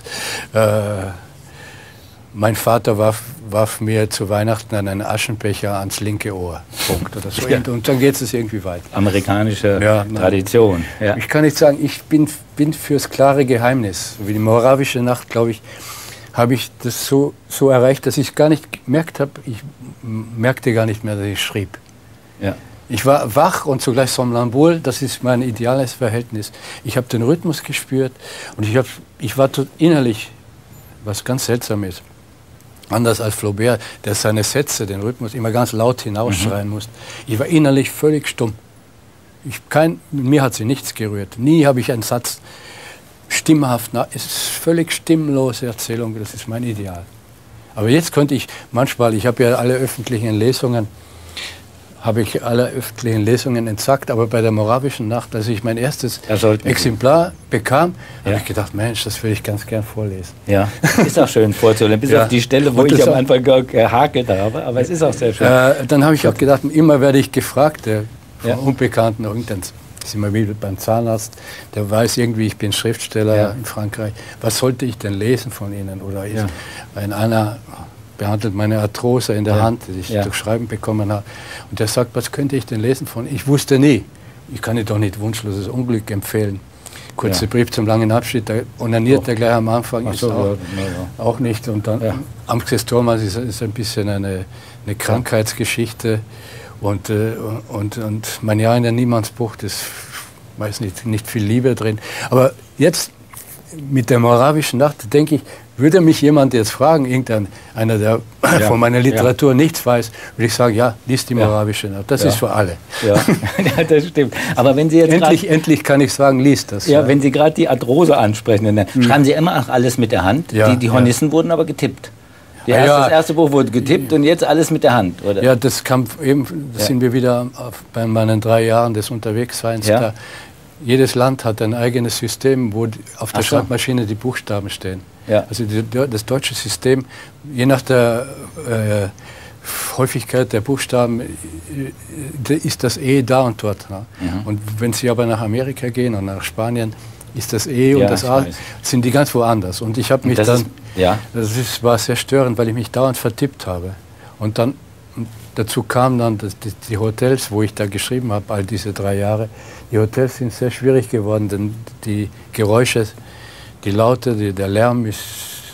mein Vater warf mir zu Weihnachten einen Aschenbecher ans linke Ohr. Punkt. Oder so. Und dann geht es irgendwie weiter. Amerikanische Tradition. Ja. Ich kann nicht sagen, ich bin fürs klare Geheimnis. Wie die Moravische Nacht, glaube ich, habe ich das so erreicht, dass ich gar nicht gemerkt habe, ich merkte gar nicht mehr, dass ich schrieb. Ja. Ich war wach und zugleich somnambul, das ist mein ideales Verhältnis. Ich habe den Rhythmus gespürt und ich war innerlich, was ganz seltsam ist, anders als Flaubert, der seine Sätze, den Rhythmus, immer ganz laut hinausschreien musste. Ich war innerlich völlig stumm. Mir hat sie nichts gerührt. Nie habe ich einen Satz stimmhaft, es ist völlig stimmlose Erzählung, das ist mein Ideal. Aber jetzt könnte ich manchmal, ich habe ja alle öffentlichen Lesungen entsagt, aber bei der Moravischen Nacht, als ich mein erstes Exemplar bekam, habe ich gedacht, Mensch, das will ich ganz gern vorlesen. Ja, ist auch schön vorzulesen, bis auf die Stelle, wo ich am Anfang gehakelt habe, aber es ist auch sehr schön. Dann habe ich auch gedacht, immer werde ich gefragt, von Unbekannten, sind wir wieder beim Zahnarzt, der weiß irgendwie, ich bin Schriftsteller in Frankreich, was sollte ich denn lesen von Ihnen? Oder in einer behandelt meine Arthrose in der Hand, die ich durch Schreiben bekommen habe. Und der sagt, was könnte ich denn lesen von? Ich wusste nie. Ich kann dir doch nicht Wunschloses Unglück empfehlen. Kurzer Brief zum langen Abschied, da onaniert er gleich am Anfang, ist auch nicht. Und dann Amstes Thomas ist ein bisschen eine Krankheitsgeschichte. Und mein Jahr in der Niemandsbucht, das weiß nicht viel Liebe drin. Aber jetzt mit der moravischen Nacht, denke ich, würde mich jemand jetzt fragen, einer, der von meiner Literatur nichts weiß, würde ich sagen, ja, lies die moravische Nacht. Das ist für alle. Ja. Ja, das stimmt. Aber wenn Sie jetzt endlich kann ich sagen, lies das. Ja, wenn Sie gerade die Arthrose ansprechen, dann schreiben Sie immer auch alles mit der Hand. Die Hornissen wurden aber getippt. Das erste Buch wurde getippt und jetzt alles mit der Hand, oder? Ja, das kam eben, sind wir wieder bei meinen 3 Jahren des Unterwegsseins. Da, jedes Land hat ein eigenes System, wo auf der Schreibmaschine die Buchstaben stehen. Ja. Also das deutsche System, je nach der Häufigkeit der Buchstaben, ist das E da und dort. Ne? Und wenn Sie aber nach Amerika gehen und nach Spanien, ist das E und das A, sind die ganz woanders. Und ich habe mich war sehr störend, weil ich mich dauernd vertippt habe. Und dann dazu kamen dann die Hotels, wo ich da geschrieben habe, all diese 3 Jahre. Die Hotels sind sehr schwierig geworden, denn die Geräusche, die Laute, der Lärm ist,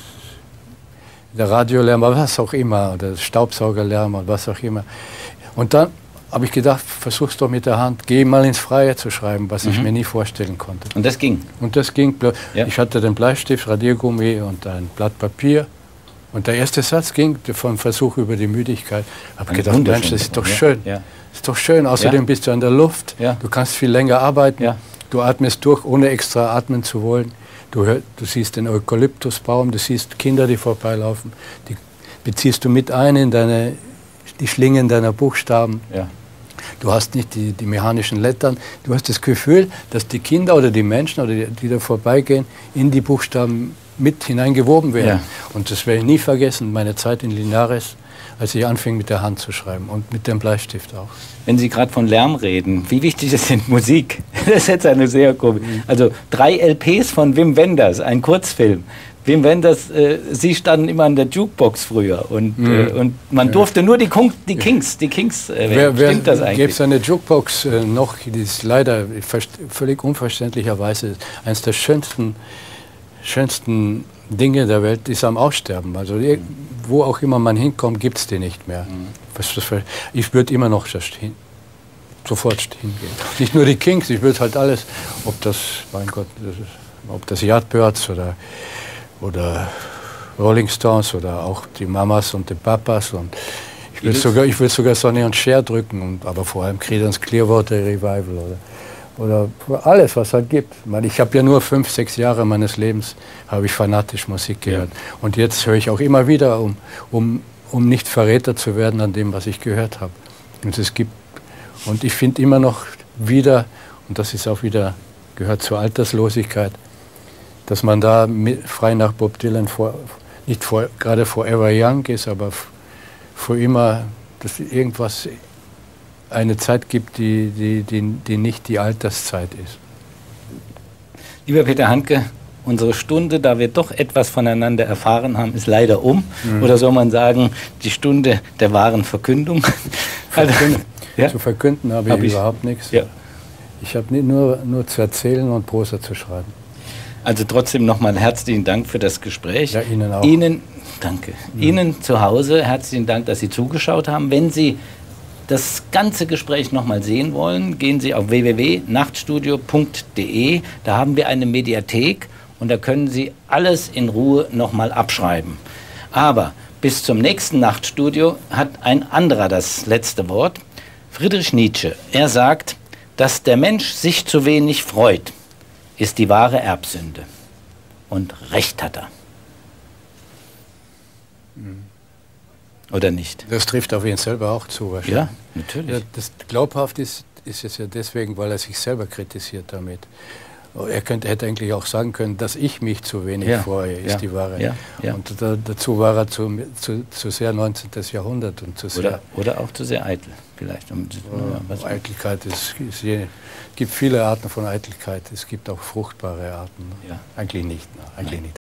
der Radiolärm, was auch immer, der Staubsaugerlärm und was auch immer. Und dann habe ich gedacht, versuch's doch mit der Hand, geh mal ins Freie zu schreiben, was ich mir nie vorstellen konnte. Und das ging? Und das ging. Ich hatte den Bleistift, Radiergummi und ein Blatt Papier. Und der erste Satz ging vom Versuch über die Müdigkeit. Ich habe gedacht, Mensch, das ist doch schön. Das ist doch schön. Außerdem bist du an der Luft. Du kannst viel länger arbeiten. Du atmest durch, ohne extra atmen zu wollen. Du siehst den Eukalyptusbaum, du siehst Kinder, die vorbeilaufen. Die beziehst du mit ein in die Schlingen deiner Buchstaben. Du hast nicht die mechanischen Lettern. Du hast das Gefühl, dass die Kinder oder die Menschen, oder die da vorbeigehen, in die Buchstaben mit hineingewoben werden. Und das werde ich nie vergessen, meine Zeit in Linares, als ich anfing mit der Hand zu schreiben und mit dem Bleistift auch. Wenn Sie gerade von Lärm reden, wie wichtig ist denn Musik? Das ist jetzt eine sehr komische. Also 3 LPs von Wim Wenders, ein Kurzfilm. Wim Wenders, Sie standen immer an der Jukebox früher und man durfte nur die Kings stimmt das eigentlich? Gäbe es eine Jukebox noch, die ist leider völlig unverständlicherweise eines der schönsten Dinge der Welt, ist am Aussterben. Also wo auch immer man hinkommt, gibt es die nicht mehr. Ich würde immer noch sofort hingehen. Nicht nur die Kings, ich würde halt alles, ob das Yardbirds oder Rolling Stones oder auch die Mamas und die Papas. Und ich will sogar Sonny und Cher drücken, aber vor allem Creedence Clearwater Revival oder alles, was es halt gibt. Ich habe ja nur 5, 6 Jahre meines Lebens habe ich fanatisch Musik gehört. Und jetzt höre ich auch immer wieder, um nicht Verräter zu werden an dem, was ich gehört habe. Und ich finde immer noch wieder, und das ist auch wieder, gehört zur Alterslosigkeit, dass man da frei nach Bob Dylan nicht gerade forever young ist, aber für immer, dass irgendwas eine Zeit gibt, die nicht die Alterszeit ist. Lieber Peter Handke, unsere Stunde, da wir doch etwas voneinander erfahren haben, ist leider um. Oder soll man sagen, die Stunde der wahren Verkündung? Zu verkünden habe ich überhaupt nichts. Ja. Ich habe nur zu erzählen und Prosa zu schreiben. Also trotzdem nochmal herzlichen Dank für das Gespräch. Ja, Ihnen auch. Danke. Ihnen zu Hause herzlichen Dank, dass Sie zugeschaut haben. Wenn Sie das ganze Gespräch nochmal sehen wollen, gehen Sie auf www.nachtstudio.de. Da haben wir eine Mediathek und da können Sie alles in Ruhe nochmal abschreiben. Aber bis zum nächsten Nachtstudio hat ein anderer das letzte Wort. Friedrich Nietzsche. Er sagt, dass der Mensch sich zu wenig freut, ist die wahre Erbsünde. Und recht hat er. Oder nicht? Das trifft auf ihn selber auch zu. Ja, natürlich. Ja, das glaubhaft ist es ja deswegen, weil er sich selber kritisiert damit. Er hätte eigentlich auch sagen können, dass ich mich zu wenig freue, ist die Wahre. Ja, ja. Und dazu war er zu sehr 19. Jahrhundert. Und oder auch zu sehr eitel, vielleicht. Eitelkeit es gibt viele Arten von Eitelkeit. Es gibt auch fruchtbare Arten. Ja. Eigentlich nicht.